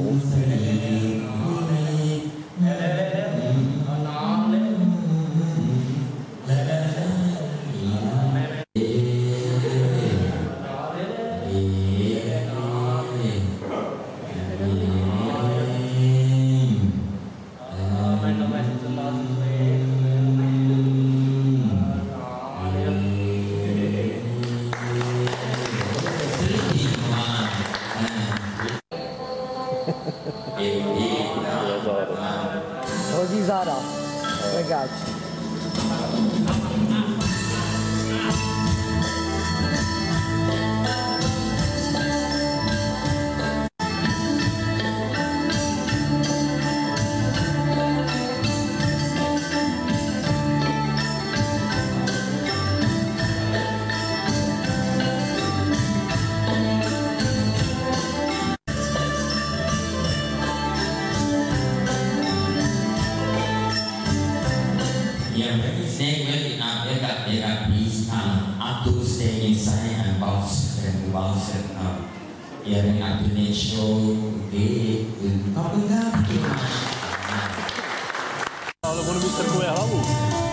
S1: Hodí záda. Legáč.
S12: Snake will be not there, but there are beasts misalnya bounce dan bounce yang Indonesia di Kapolda.
S8: Ale ono mi strkuje hlavu.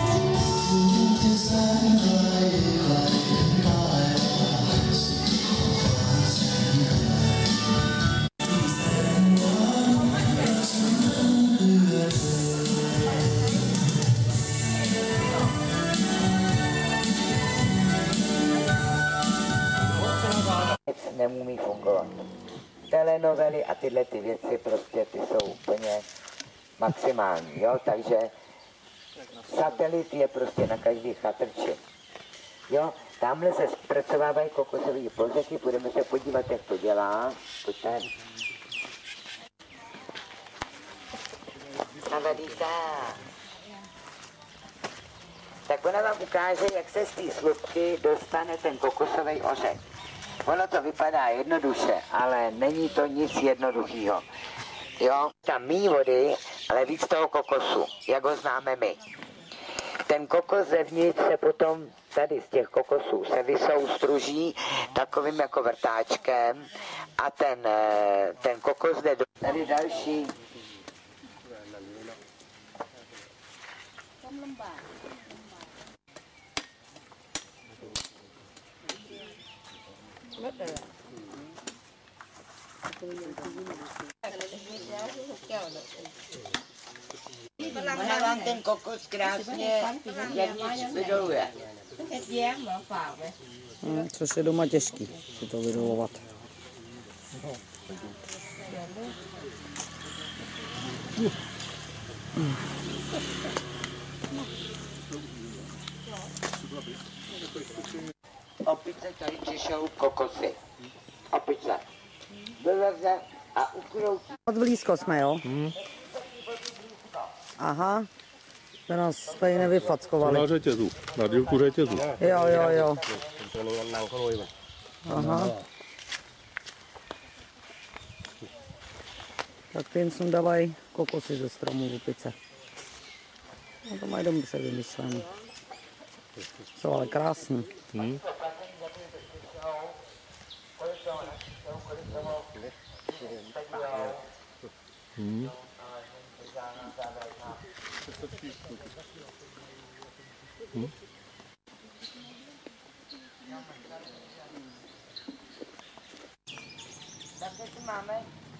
S13: Neumí fungovat. Telenovely a tyhle ty věci prostě ty jsou úplně maximální, jo, takže satelit je prostě na každý chatrči. Jo, tamhle se zpracovávají kokosové plzeky, budeme se podívat, jak to dělá. Pojďte. Vidíte? Tak ona vám ukáže, jak se z té slupky dostane ten kokosový ořech. Ono to vypadá jednoduše, ale není to nic jednoduchého. Jo, tam méně vody, ale víc toho kokosu, jak ho známe my. Ten kokos zevnitř se potom, tady z těch kokosů, se vysoustruží takovým jako vrtáčkem a ten kokos jde do... Tady další. Ona vám ten kokos krásně zevnitř vydoluje.
S1: Což je doma těžký, si to vydolovat.
S13: Opice tady přišou kokosy. Opice. Vyleze a ukroutí.
S1: Moc blízko jsme, jo? Aha. To nás tady nevyfackovali.
S8: Na řetězu, na dílku řetězu.
S1: Jo. Aha. Tak ty jim sundávají kokosy ze stromů opice. No to mají dobře vymyšlený. Jsou ale krásný.
S13: Také tu máme.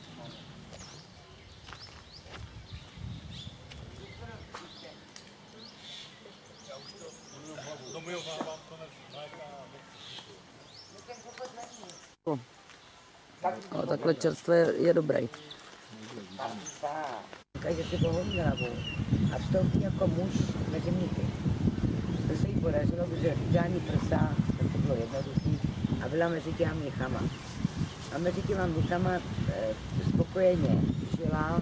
S1: Ale takhle čerstvé je dobrý.
S13: Takže si to hodí hlavou a vstoupí jako muž mezi mnichy. To se jí podařilo, protože žádný prsa, to bylo jednoduchý a byla mezi těma mnichama. A mezi těma mnichama spokojeně žila.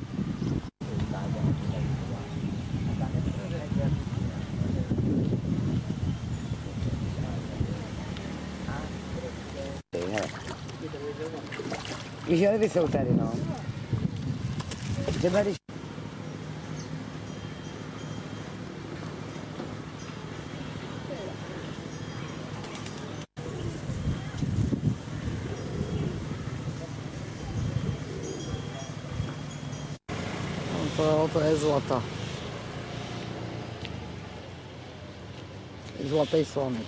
S13: I želvy jsou tady, no. Třeba když...
S1: To je zlata. Zlatý slonek.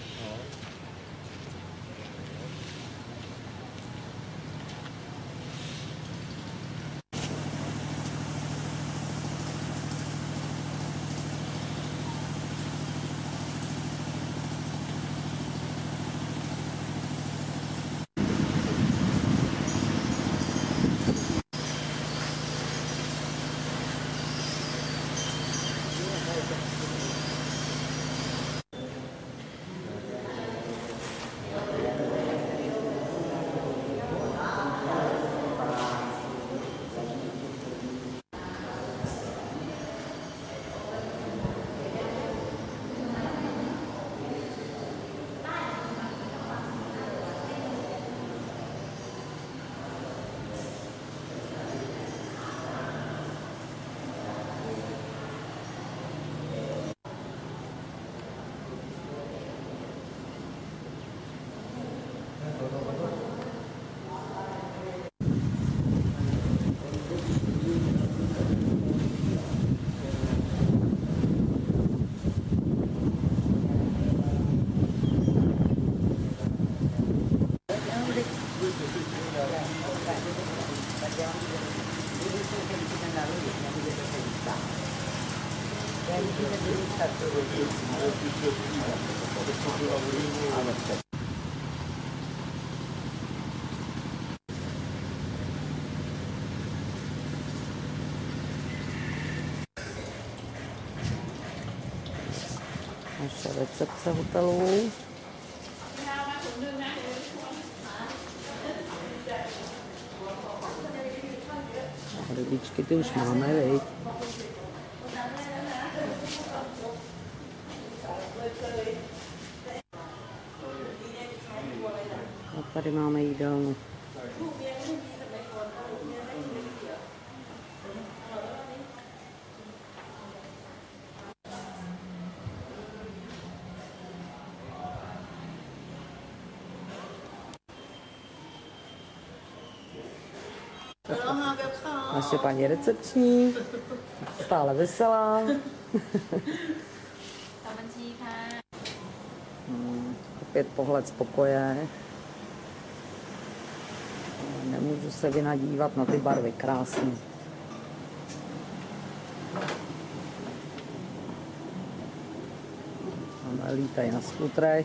S1: Naše recepce hotelů. Rybičky ty už máme, viď? A tady máme jídelnu. Naše paní recepční, stále veselá. Opět pohled z pokoje. Nemůžu se vynadívat na ty barvy, krásný. Lítají na skutrech.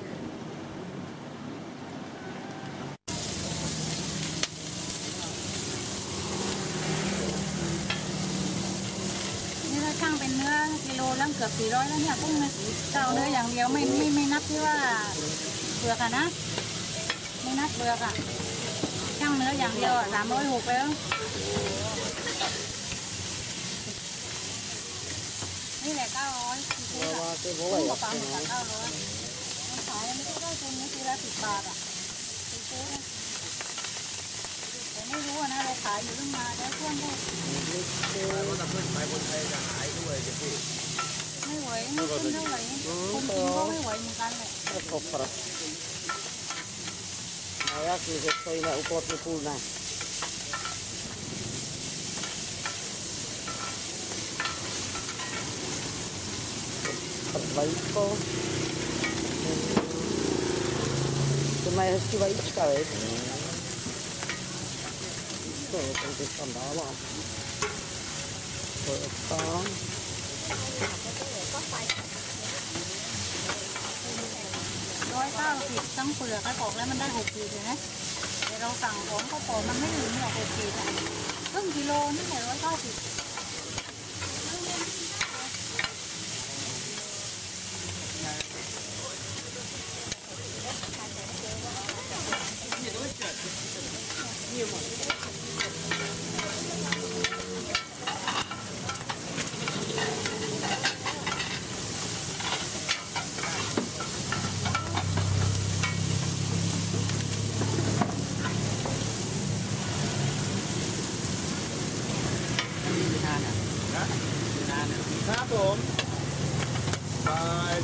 S10: เกือบ400แล้วเนี่ยกุ้งนะเจ้าเนื้ออย่างเดียวไม่นับที่ว่าเปลือกอะนะไม่นับเปลือกอะช่างเนื้ออย่างเดียว306แล้วนี่แหละ900ซื้อละกุ้งกับปลาหมึก900ขายไม่ได้ตัวนี้ซื้อละ10 บาทอะซื้อแต่ไม่รู้นะเราขายอยู่ตั้งนานแล้วเพื่อนก็ไปคนไทยจะหายด้วยจะพี่ไม่ไหวไม่ขึ้นเท่าไหร่คนกินก็ไม่ไหวเหมือนกันเลย
S1: A jasně, že stojíme u plotníků dne. Vajíčko. To mají hezký vajíčka, viď? To, ten ty tam dává. To je tam.
S10: $190ตั้งเปลือกให้ปอกแล้วมันได้6 ขีดเลยนะแต่เราสั่งของเขาปอกมันไม่ถึงหรอก6 ขีดครึ่งกิโลนี่แหละ190
S8: ครับผมบาย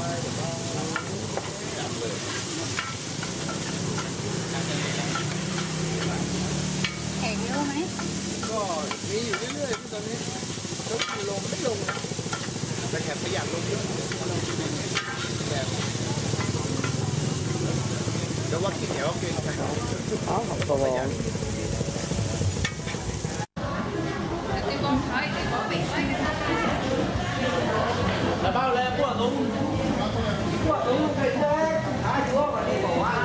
S10: แข่งเยอะไหม
S8: ก็มีอยู่เรื่อยๆตอนนี้รถลงไม่ลงนะแต่แขกประหยัดลงเยอะเดี๋ยวว่าขี้เหนียวกินไป
S1: อ๋อของตัวบอล
S8: แล้วเบ้าแล้วพวกลุงใครแท้หาชัวร์กว่านี้บอกว่า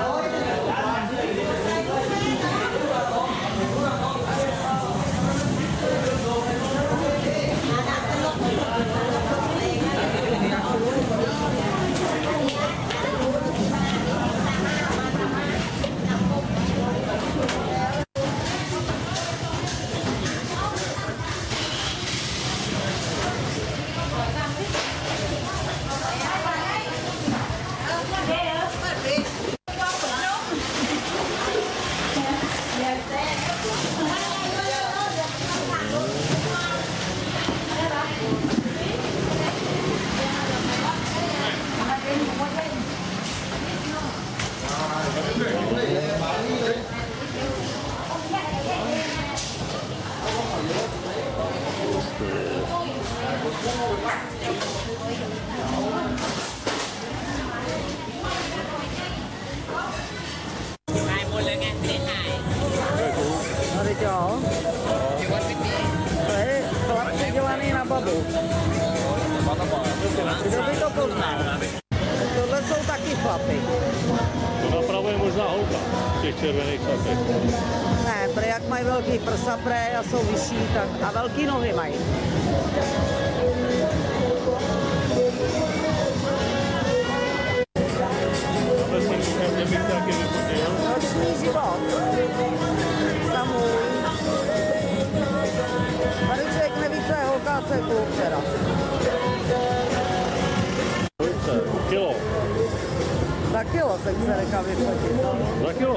S1: chlapi.
S8: To napravo je možná holka v těch červených šatech.
S1: Ne, pre jak mají velký prsa a jsou vyšší, tak a velký nohy mají. Noční život. Samůj. Tady člověk neví, co je holka a co je kluk teda.
S8: Kilo.
S1: Za kilo se chce nechá vyfotit.
S8: Za kilo.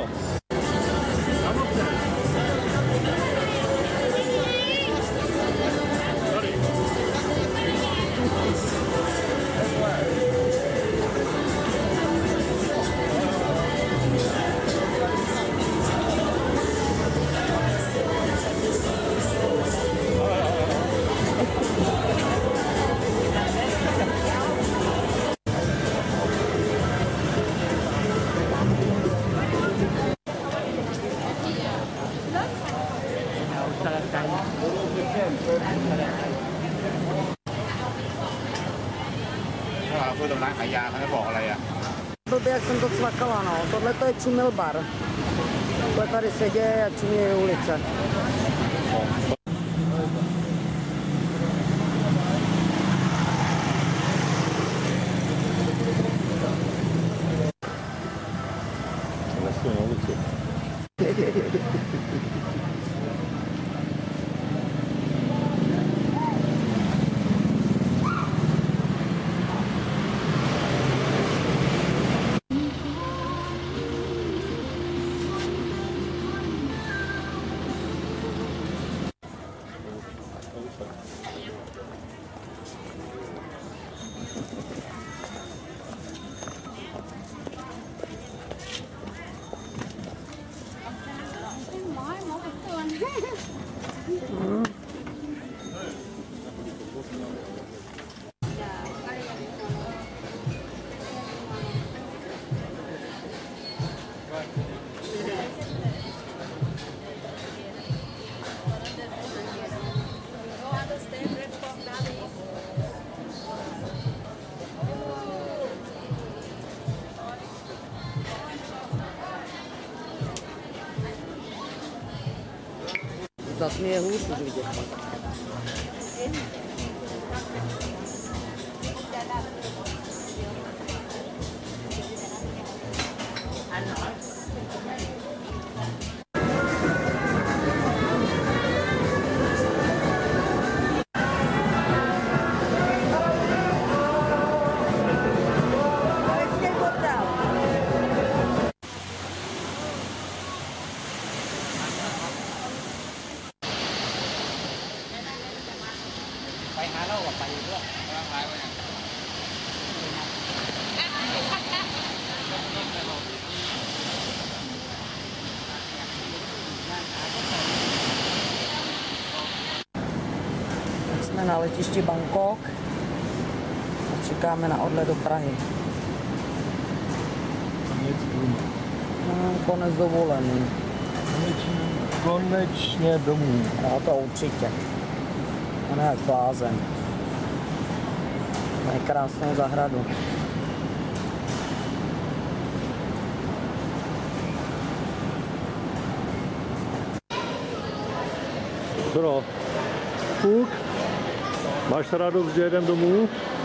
S1: Blbě, jak jsem to cvakala, no. Tohle to je čumil bar. Tohle tady sedí a čumí ulice. Zas mi je hůř už vidět. Jsme na letišti Bangkok a čekáme na odlet do Prahy. Konec dovolený.
S3: Konečně domů.
S1: No to určitě. A ne jak blázen. Mají krásnou zahradu.
S8: Puk, máš radost, že jedem domů?